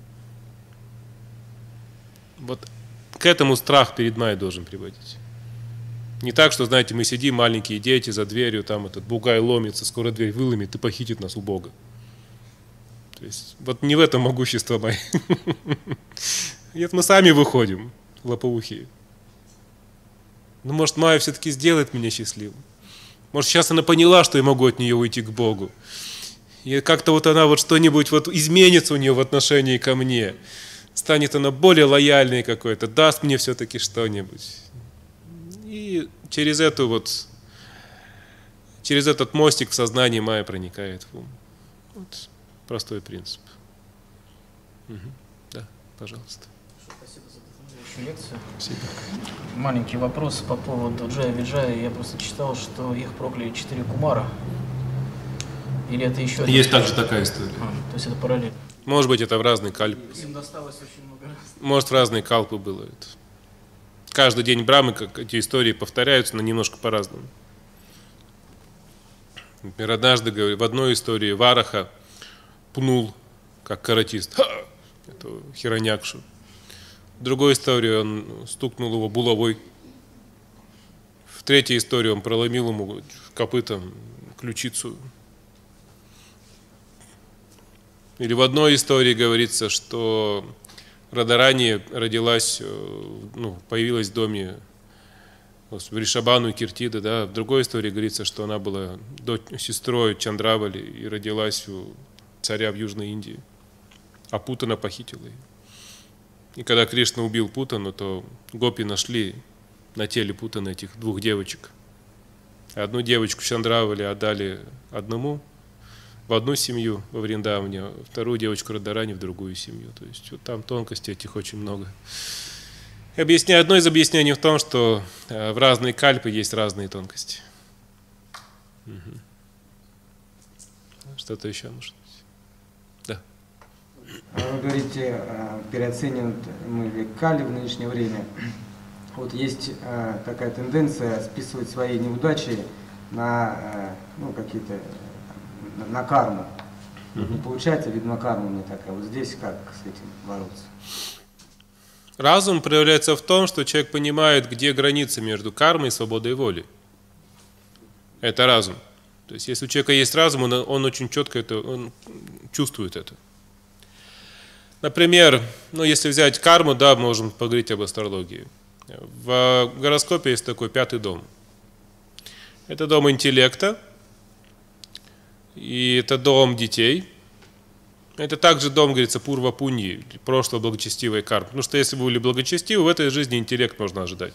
Вот к этому страх перед Майей должен приводить. Не так, что, знаете, мы сидим, маленькие дети, за дверью, там этот бугай ломится, скоро дверь выломит и похитит нас у Бога. То есть, вот не в этом могущество Майи. Нет, мы сами выходим, лопоухие. Ну, может, Майя все-таки сделает меня счастливым. Может, сейчас она поняла, что я могу от нее уйти к Богу. И как-то вот она вот что-нибудь вот изменится у нее в отношении ко мне. Станет она более лояльной какой-то, даст мне все-таки что-нибудь. И через эту вот, через этот мостик в сознании Майя проникает в ум. Вот простой принцип. Угу. Да, пожалуйста. Спасибо за вдохновляющую лекцию. Спасибо. Маленький вопрос по поводу Джая Виджая. Я просто читал, что их прокляли четыре кумара. Или это еще... Есть также такая история. А, то есть это параллельно. Может быть, это в разные кальпы. Им досталось очень много раз. Может, в разные калпы было это. Каждый день Брамы, как эти истории повторяются, но немножко по-разному. Например, однажды в одной истории Вараха пнул, как каратист, эту Хираньякшу. В другой истории он стукнул его булавой. В третьей истории он проломил ему копытом ключицу. Или в одной истории говорится, что Радарани родилась, ну, появилась в доме В Ришабану и Киртида, да, в другой истории говорится, что она была дочь, сестрой Чандравали и родилась у царя в Южной Индии, а Путана похитила ее. И когда Кришна убил Путану, то гопи нашли на теле Путана этих двух девочек. Одну девочку Чандравали отдали одному, в одну семью во Вриндаване, а вторую девочку Радарани в другую семью. То есть вот там тонкостей этих очень много. Объясняю, одно из объяснений в том, что в разные кальпы есть разные тонкости. Угу. Что-то еще нужно? Да. Вы говорите, переоценивают мы кали в нынешнее время. Вот есть такая тенденция списывать свои неудачи на ну, какие-то на, на карму. Не получается, видно, карма не такая. Вот здесь как с этим бороться? Разум проявляется в том, что человек понимает, где граница между кармой и свободой воли. Это разум. То есть, если у человека есть разум, он, он очень четко это, он чувствует это. Например, ну, если взять карму, да, можем поговорить об астрологии. В гороскопе есть такой пятый дом. Это дом интеллекта, и это дом детей. Это также дом, говорится, пурва пуньи, прошлое благочестивой кармы. Потому что если вы были благочестивы, в этой жизни интеллект можно ожидать.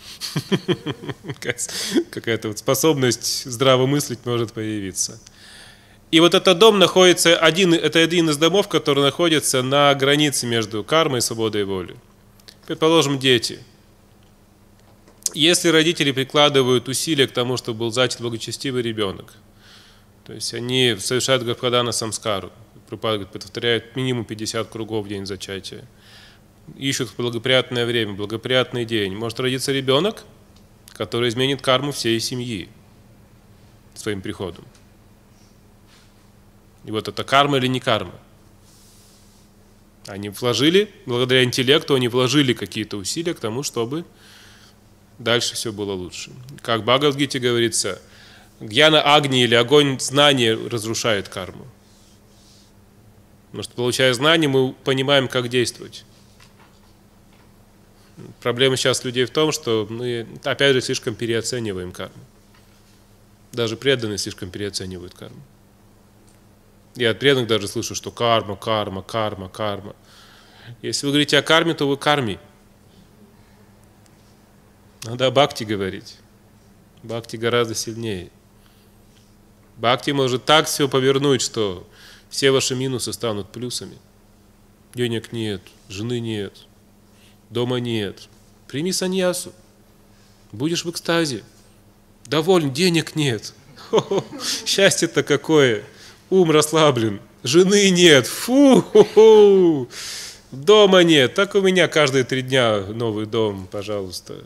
Какая-то вот способность здраво мыслить может появиться. И вот этот дом находится, один, это один из домов, который находится на границе между кармой и свободой воли. Предположим, дети. Если родители прикладывают усилия к тому, чтобы был зачат благочестивый ребенок, то есть они совершают гапхадана самскару, повторяют минимум пятьдесят кругов в день зачатия, ищут благоприятное время, благоприятный день, может родиться ребенок, который изменит карму всей семьи своим приходом. И вот это карма или не карма? Они вложили, благодаря интеллекту, они вложили какие-то усилия к тому, чтобы дальше все было лучше. Как в Бхагавад-гите говорится, гьяна агни или огонь знания разрушает карму. Потому что, получая знания, мы понимаем, как действовать. Проблема сейчас людей в том, что мы, опять же, слишком переоцениваем карму. Даже преданные слишком переоценивают карму. Я от преданных даже слышу, что карма, карма, карма, карма. Если вы говорите о карме, то вы карми. Надо о бхакти говорить. Бхакти гораздо сильнее. Бхакти может так все повернуть, что все ваши минусы станут плюсами. Денег нет, жены нет, дома нет. Прими саньясу. Будешь в экстазе. Доволен, денег нет. Хо-хо, счастье-то какое. Ум расслаблен. Жены нет. Фу-ху-ху. Дома нет. Так у меня каждые три дня новый дом, пожалуйста.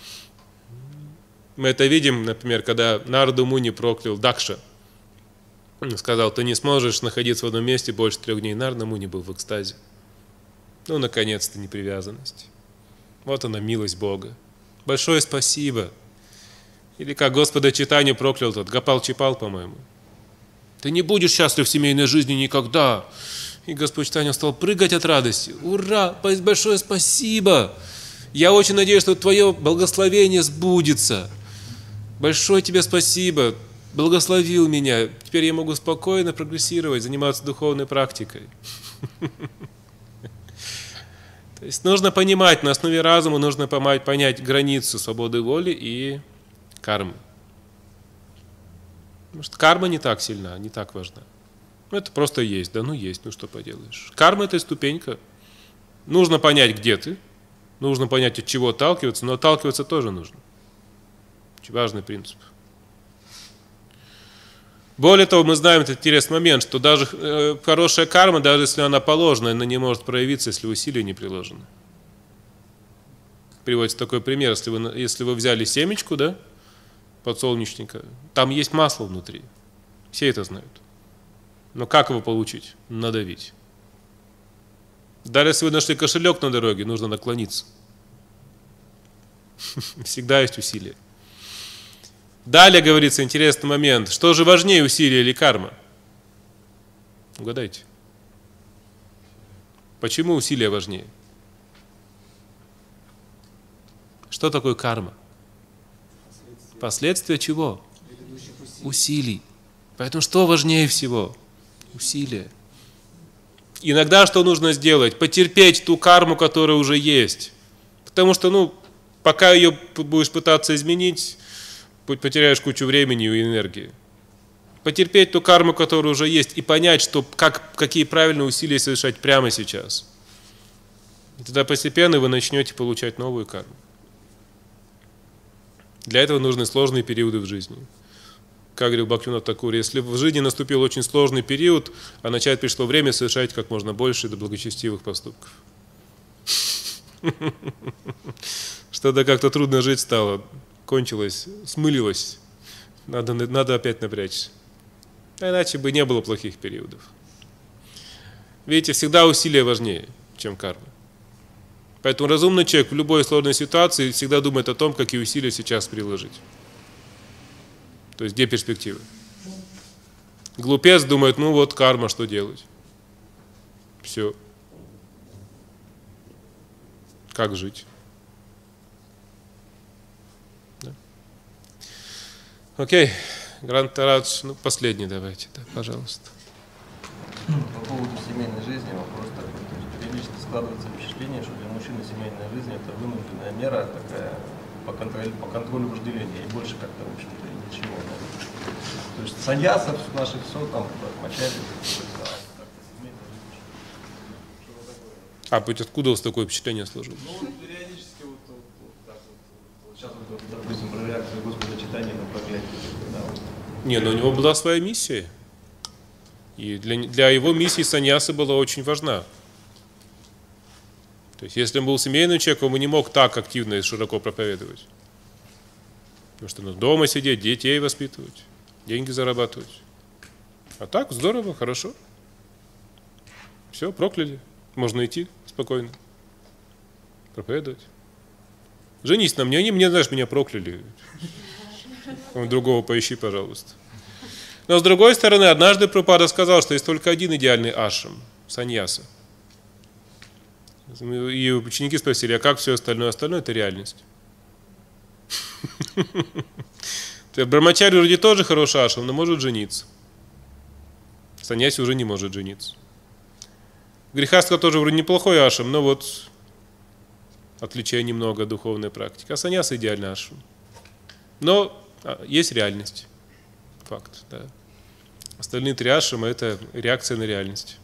Мы это видим, например, когда Нарада Муни проклял Дакша. Он сказал, ты не сможешь находиться в одном месте больше трех дней. Нарада Муни был в экстазе. Ну, наконец-то, непривязанность. Вот она, милость Бога. Большое спасибо. Или как Господа Чайтанью проклял тот, Гопал Чипал, по-моему. Ты не будешь счастлив в семейной жизни никогда. И Господь Чайтанья стал прыгать от радости. Ура! Большое спасибо! Я очень надеюсь, что твое благословение сбудется. Большое тебе спасибо. Благословил меня. Теперь я могу спокойно прогрессировать, заниматься духовной практикой. То есть нужно понимать, на основе разума нужно понять границу свободы воли и кармы. Потому что карма не так сильна, не так важна. Ну, это просто есть, да ну есть, ну что поделаешь. Карма – это ступенька. Нужно понять, где ты, нужно понять, от чего отталкиваться, но отталкиваться тоже нужно. Очень важный принцип. Более того, мы знаем этот интересный момент, что даже э, хорошая карма, даже если она положена, она не может проявиться, если усилия не приложены. Приводится такой пример, если вы, если вы взяли семечку, да, подсолнечника, там есть масло внутри. Все это знают. Но как его получить? Надавить. Даже если вы нашли кошелек на дороге, нужно наклониться. Всегда есть усилия. Далее говорится интересный момент. Что же важнее, усилия или карма? Угадайте. Почему усилия важнее? Что такое карма? Последствия чего? Усилий. Поэтому что важнее всего? Усилия. Иногда что нужно сделать? Потерпеть ту карму, которая уже есть. Потому что, ну, пока ее будешь пытаться изменить, потеряешь кучу времени и энергии. Потерпеть ту карму, которая уже есть, и понять, что как, какие правильные усилия совершать прямо сейчас. И тогда постепенно вы начнете получать новую карму. Для этого нужны сложные периоды в жизни. Как говорил Бхактивинода Такур, если в жизни наступил очень сложный период, а начать пришло время совершать как можно больше благочестивых поступков. Что-то как-то трудно жить стало, кончилось, смылилось. Надо, надо опять напрячься. А иначе бы не было плохих периодов. Видите, всегда усилия важнее, чем карма. Поэтому разумный человек в любой сложной ситуации всегда думает о том, какие усилия сейчас приложить. То есть где перспективы. Глупец думает, ну вот карма, что делать? Все. Как жить? Да. Окей. Грантарадж, ну последний давайте, да, пожалуйста. По поводу семейной жизни вопрос такой. То есть периодически складывается впечатление, что для мужчины семейная жизнь это вынужденная мера такая по контролю, по контролю вожделения. И больше как-то, в общем-то, ничего. Да. То есть саньясов наших все там отмочали. А откуда у вас такое впечатление сложилось? Ну, периодически вот, вот, вот так вот, вот сейчас вот, допустим, про реакцию Господа читания на проклятие. Да, вот. Не, но у него была своя миссия. И для, для его миссии саньяса была очень важна. То есть, если он был семейным человеком, он не мог так активно и широко проповедовать. Потому что ну, дома сидеть, детей воспитывать, деньги зарабатывать. А так, здорово, хорошо. Все, прокляли. Можно идти спокойно. Проповедовать. Женись на мне, они мне, знаешь, меня прокляли. Другого поищи, пожалуйста. Но с другой стороны, однажды Прабхупада сказал, что есть только один идеальный ашрам – саньяса. И ученики спросили, а как все остальное? Остальное – это реальность. Брахмачари вроде тоже хороший ашрам, но может жениться. Саньяси уже не может жениться. Грехастха тоже вроде неплохой ашрам, но вот отличие немного духовной практики. А саньяса – идеальный ашрам. Но есть реальность. Факт, да. Остальные три ашрама – это реакция на реальность.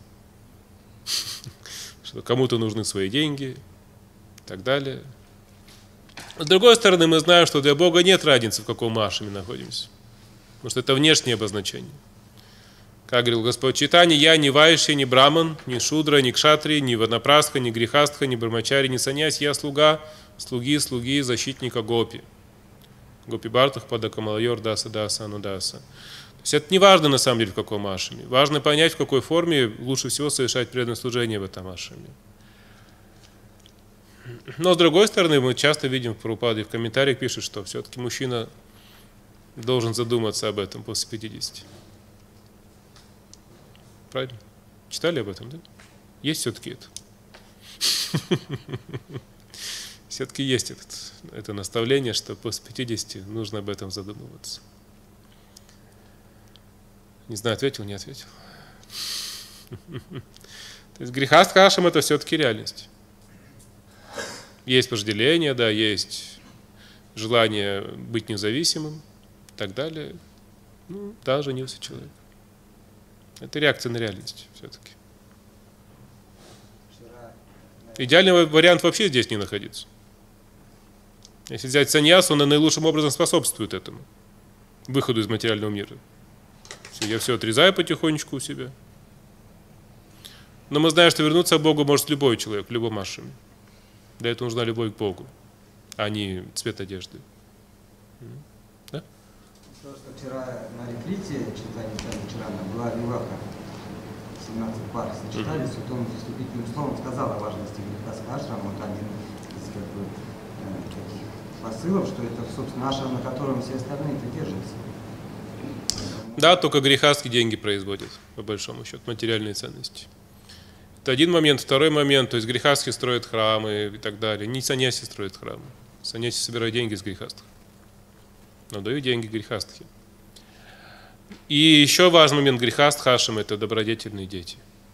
Что кому-то нужны свои деньги и так далее. С другой стороны, мы знаем, что для Бога нет разницы, в каком ашраме находимся. Потому что это внешнее обозначение. Как говорил Господь Чайтанья, я не вайшья, не браман, не шудра, не кшатри, не ванапрастха, не грехастха, не брахмачари, не саньяси. Я слуга, слуги, слуги, защитника гопи. Гопи Бартах, Падакамалайор, Даса, Даса, Анудаса. То есть это не важно на самом деле в каком ашраме. Важно понять, в какой форме лучше всего совершать преданное служение в этом ашраме. Но с другой стороны, мы часто видим в Прабхупаде, в комментариях пишут, что все-таки мужчина должен задуматься об этом после пятидесяти. Правильно? Читали об этом, да? Есть все-таки это. Все-таки есть этот, это наставление, что после пятидесяти нужно об этом задумываться. Не знаю, ответил, не ответил. То есть грехастха ашрам – это все-таки реальность. Есть вожделение, да, есть желание быть независимым и так далее. Ну, да, женился человек. Это реакция на реальность все-таки. Идеальный вариант вообще здесь не находится. Если взять саньясу, он наилучшим образом способствует этому, выходу из материального мира. Я все отрезаю потихонечку у себя. Но мы знаем, что вернуться к Богу может любой человек, в любом ашраме. Для этого нужна любовь к Богу, а не цвет одежды. Да? То, что вчера на ретрите читали Чарана, была виваха, семнадцать пар сочетались, mm-hmm. вот он вступительным словом сказал о важности грехастха ашрама, вот один из как бы, э, таких посылов, что это, собственно, ашрам, на котором все остальные-то держатся. Да, только грехастхи деньги производят, по большому счету, материальные ценности. Это один момент. Второй момент, то есть грехастхи строят храмы и так далее. Не саньяси строят храмы. Саньяси собирают деньги с грехастх. но даю деньги грехастхе. И еще важный момент грехастхашам – это добродетельные дети.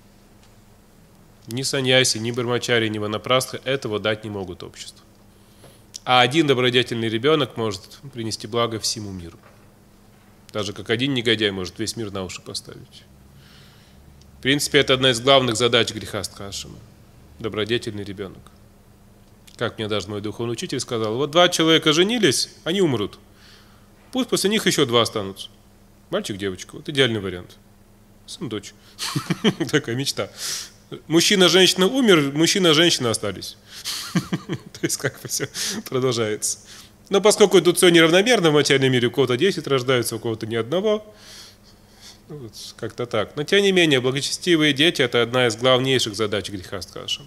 Ни саньяси, ни бармачари, ни ванапрастха этого дать не могут обществу. А один добродетельный ребенок может принести благо всему миру. Даже как один негодяй может весь мир на уши поставить. В принципе, это одна из главных задач грехастхашама – добродетельный ребенок. Как мне даже мой духовный учитель сказал, вот два человека женились, они умрут. Пусть после них еще два останутся. Мальчик, девочка, вот идеальный вариант. Сын, дочь. Такая мечта. Мужчина, женщина умер, мужчина, женщина остались. То есть как бы все продолжается. Но поскольку тут все неравномерно в материальном мире, у кого-то десять рождаются, у кого-то ни одного, ну, вот как-то так. Но тем не менее, благочестивые дети – это одна из главнейших задач грехастхашама.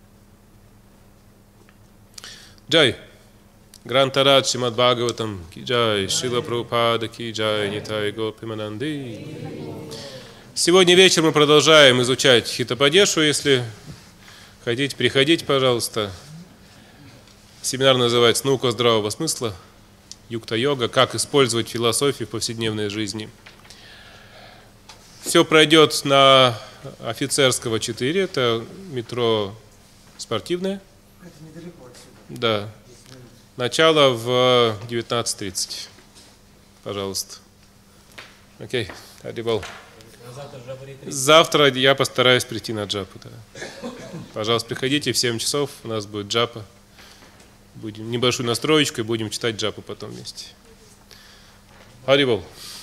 Джай. Грантарат Шримад Бхагаватам ки джай, Шрила Прабхупада ки джай, Нитай Гопимананды. Сегодня вечером мы продолжаем изучать Хитападешу. Если хотите, приходите, пожалуйста. Семинар называется «Наука здравого смысла», Юкта-йога, как использовать философию в повседневной жизни. Все пройдет на Офицерского четыре, это метро Спортивное. Это недалеко отсюда. Да. Начало в девятнадцать тридцать. Пожалуйста. Окей, Харибол. Завтра я постараюсь прийти на джапу. Да. Пожалуйста, приходите в семь часов, у нас будет джапа. Будем небольшую настроечку и будем читать джапу потом вместе. Харибол.